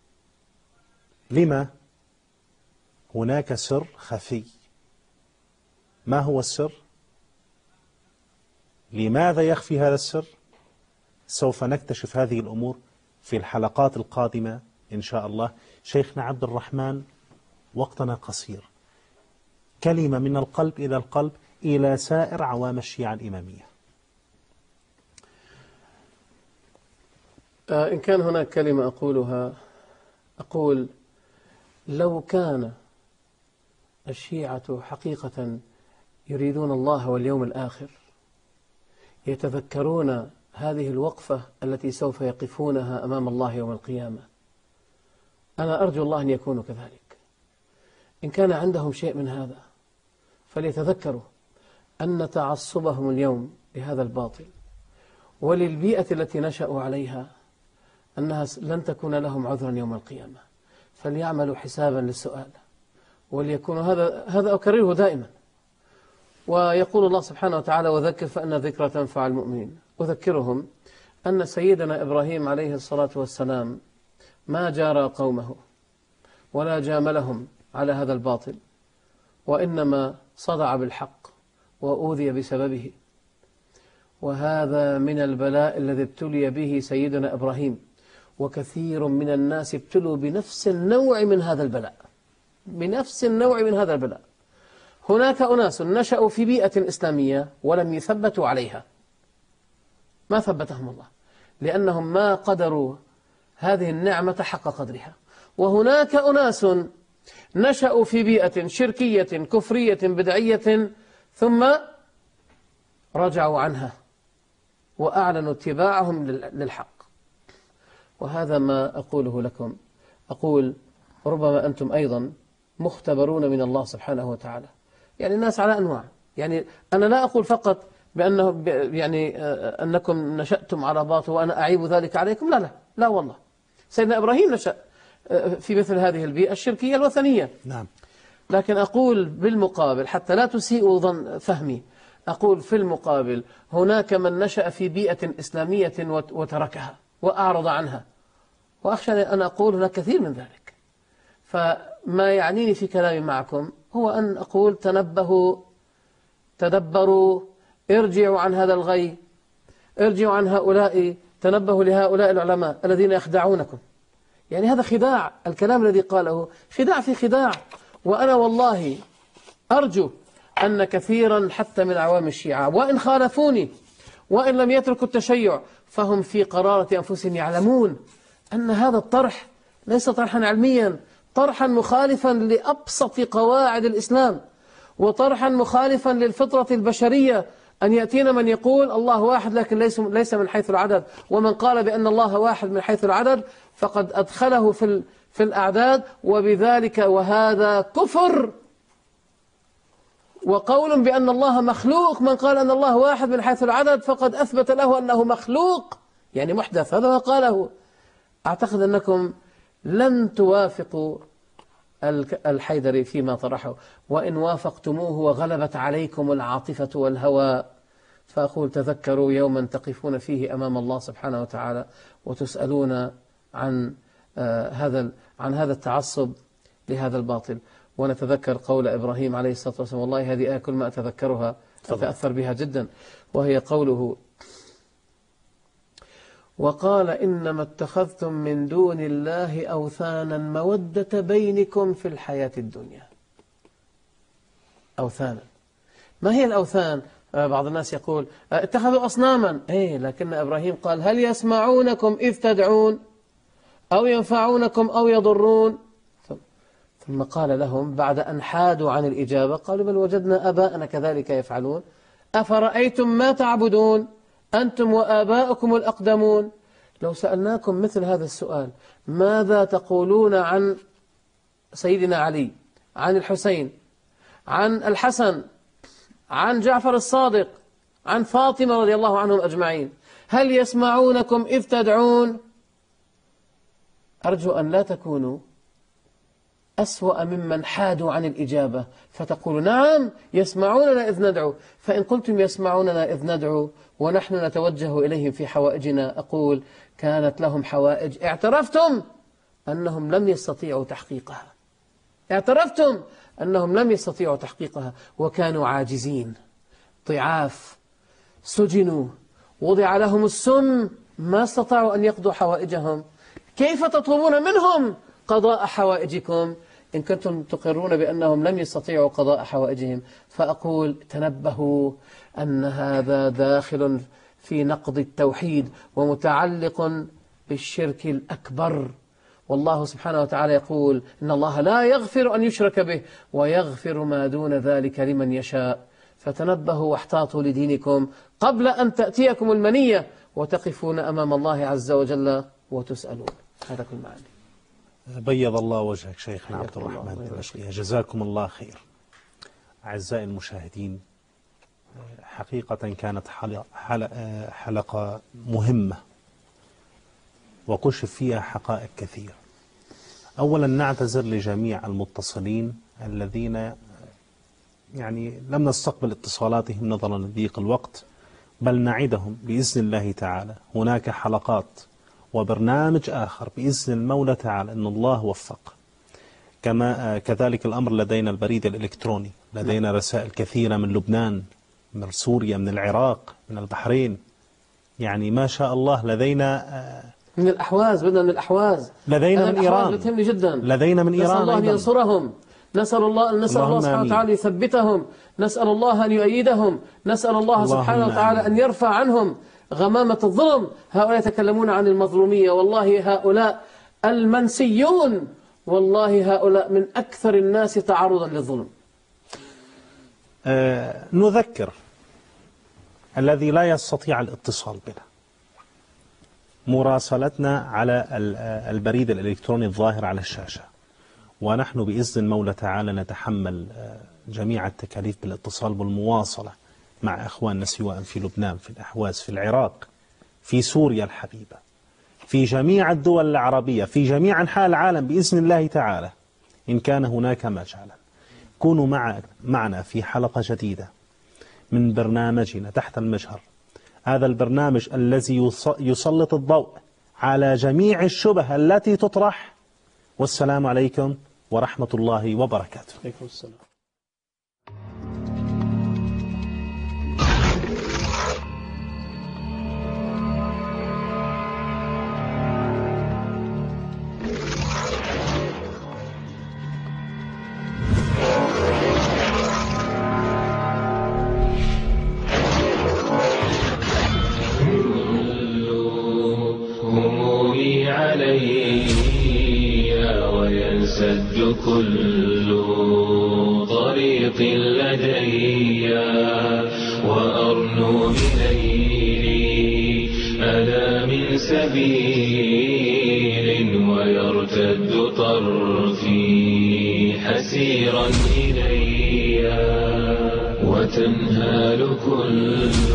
لما؟ هناك سر خفي. ما هو السر؟ لماذا يخفي هذا السر؟ سوف نكتشف هذه الأمور في الحلقات القادمة إن شاء الله. شيخنا عبد الرحمن وقتنا قصير، كلمة من القلب إلى القلب إلى سائر عوام الشيعة الإمامية. إن كان هناك كلمة أقولها، أقول لو كان الشيعة حقيقة يريدون الله واليوم الآخر يتذكرون هذه الوقفة التي سوف يقفونها أمام الله يوم القيامة. أنا أرجو الله أن يكونوا كذلك. إن كان عندهم شيء من هذا فليتذكروا أن تعصبهم اليوم لهذا الباطل وللبيئة التي نشأوا عليها أنها لن تكون لهم عذرا يوم القيامة، فليعملوا حسابا للسؤال وليكونوا هذا هذا أكرره دائما. ويقول الله سبحانه وتعالى: وذكر فإن ذكرى تنفع المؤمنين. أذكرهم أن سيدنا إبراهيم عليه الصلاة والسلام ما جارى قومه ولا جاملهم على هذا الباطل، وإنما صدع بالحق وأوذي بسببه. وهذا من البلاء الذي ابتلي به سيدنا إبراهيم، وكثير من الناس ابتلوا بنفس النوع من هذا البلاء، بنفس النوع من هذا البلاء. هناك أناس نشأوا في بيئة إسلامية ولم يثبتوا عليها، ما ثبتهم الله لأنهم ما قدروا هذه النعمة حق قدرها. وهناك أناس نشأوا في بيئة شركية كفرية بدعية ثم رجعوا عنها وأعلنوا اتباعهم للحق. وهذا ما أقوله لكم. أقول ربما أنتم أيضا مختبرون من الله سبحانه وتعالى. يعني الناس على أنواع. يعني أنا لا أقول فقط بأنه يعني أنكم نشأتم على باطل وأنا أعيب ذلك عليكم، لا لا لا والله. سيدنا إبراهيم نشأ في مثل هذه البيئة الشركية الوثنية. نعم. لكن أقول بالمقابل حتى لا تسيئوا ظن فهمي، أقول في المقابل هناك من نشأ في بيئة إسلامية وتركها وأعرض عنها، وأخشى أن أقول هناك كثير من ذلك. فما يعنيني في كلامي معكم هو أن أقول تنبهوا، تدبروا، ارجعوا عن هذا الغي، ارجعوا عن هؤلاء، تنبهوا لهؤلاء العلماء الذين يخدعونكم. يعني هذا خداع، الكلام الذي قاله خداع في خداع. وأنا والله أرجو أن كثيرا حتى من عوام الشيعة وإن خالفوني وإن لم يتركوا التشيع فهم في قرارة أنفسهم يعلمون أن هذا الطرح ليس طرحا علميا، طرحا مخالفا لأبسط قواعد الإسلام، وطرحا مخالفا للفطرة البشرية. أن يأتينا من يقول الله واحد لكن ليس ليس من حيث العدد، ومن قال بأن الله واحد من حيث العدد فقد أدخله في في الأعداد، وبذلك وهذا كفر. وقول بأن الله مخلوق، من قال أن الله واحد من حيث العدد فقد أثبت له أنه مخلوق، يعني محدث. هذا ما قاله. أعتقد أنكم لن توافقوا الحيدري فيما طرحه، وإن وافقتموه وغلبت عليكم العاطفة والهوى فأقول تذكروا يوما تقفون فيه أمام الله سبحانه وتعالى وتسألون عن آه هذا عن هذا التعصب لهذا الباطل. ونتذكر قول إبراهيم عليه الصلاة والسلام، والله هذه آية كل ما أتذكرها أتأثر بها جدا، وهي قوله: وقال إنما اتخذتم من دون الله أوثانا مودة بينكم في الحياة الدنيا. أوثانا، ما هي الأوثان؟ بعض الناس يقول اتخذوا أصناما، إيه، لكن إبراهيم قال هل يسمعونكم إذ تدعون أو ينفعونكم أو يضرون؟ ثم قال لهم بعد أن حادوا عن الإجابة قالوا بل وجدنا آباءنا كذلك يفعلون أفرأيتم ما تعبدون أنتم وآباؤكم الأقدمون. لو سألناكم مثل هذا السؤال ماذا تقولون عن سيدنا علي، عن الحسين، عن الحسن، عن جعفر الصادق، عن فاطمة رضي الله عنهم أجمعين، هل يسمعونكم إذ تدعون؟ أرجو أن لا تكونوا أسوأ ممن حادوا عن الإجابة فتقولوا نعم يسمعوننا إذ ندعو. فإن قلتم يسمعوننا إذ ندعو ونحن نتوجه إليهم في حوائجنا، أقول كانت لهم حوائج اعترفتم أنهم لم يستطيعوا تحقيقها، اعترفتم أنهم لم يستطيعوا تحقيقها وكانوا عاجزين ضعاف، سجنوا، وضع لهم السم، ما استطاعوا أن يقضوا حوائجهم. كيف تطلبون منهم قضاء حوائجكم إن كنتم تقرون بأنهم لم يستطيعوا قضاء حوائجهم؟ فأقول تنبهوا أن هذا داخل في نقض التوحيد ومتعلق بالشرك الأكبر، والله سبحانه وتعالى يقول إن الله لا يغفر أن يشرك به ويغفر ما دون ذلك لمن يشاء. فتنبهوا واحتاطوا لدينكم قبل أن تأتيكم المنية وتقفون أمام الله عز وجل وتسألون. هذا كل معاني. بيض الله وجهك شيخنا عبد الرحمن الدمشقي، جزاكم الله خير. أعزائي المشاهدين، حقيقة كانت حلقة مهمة وكشف فيها حقائق كثيرة. أولا نعتذر لجميع المتصلين الذين يعني لم نستقبل اتصالاتهم نظرا لضيق الوقت، بل نعدهم بإذن الله تعالى هناك حلقات وبرنامج آخر بإذن المولى تعالى إن الله وفق. كما كذلك الأمر لدينا البريد الإلكتروني، لدينا رسائل كثيرة من لبنان، من سوريا، من العراق، من البحرين، يعني ما شاء الله لدينا من الأحواز، بدنا من الأحواز، لدينا من إيران، بتهمني جدا، لدينا من إيران، نسأل الله أن ينصرهم، نسأل الله نسأل الله سبحانه وتعالى أن يثبتهم، نسأل الله أن يؤيدهم، نسأل الله سبحانه وتعالى أن يرفع عنهم غمامة الظلم. هؤلاء يتكلمون عن المظلومية، والله هؤلاء المنسيون، والله هؤلاء من أكثر الناس تعرضا للظلم. آه نذكر الذي لا يستطيع الاتصال بنا مراسلتنا على البريد الإلكتروني الظاهر على الشاشة، ونحن بإذن المولى تعالى نتحمل جميع التكاليف بالاتصال بالمواصلة مع أخواننا سواء في لبنان، في الأحواز، في العراق، في سوريا الحبيبة، في جميع الدول العربية، في جميع أنحاء العالم بإذن الله تعالى. إن كان هناك مجالا كونوا مع معنا في حلقة جديدة من برنامجنا تحت المجهر، هذا البرنامج الذي يسلط الضوء على جميع الشبه التي تطرح. والسلام عليكم ورحمة الله وبركاته. عليكم السلام. وينسد كل طريق لدي وأرنو بليلي ألا من سبيل ويرتد طرفي حسيرا إلي وتنهال كل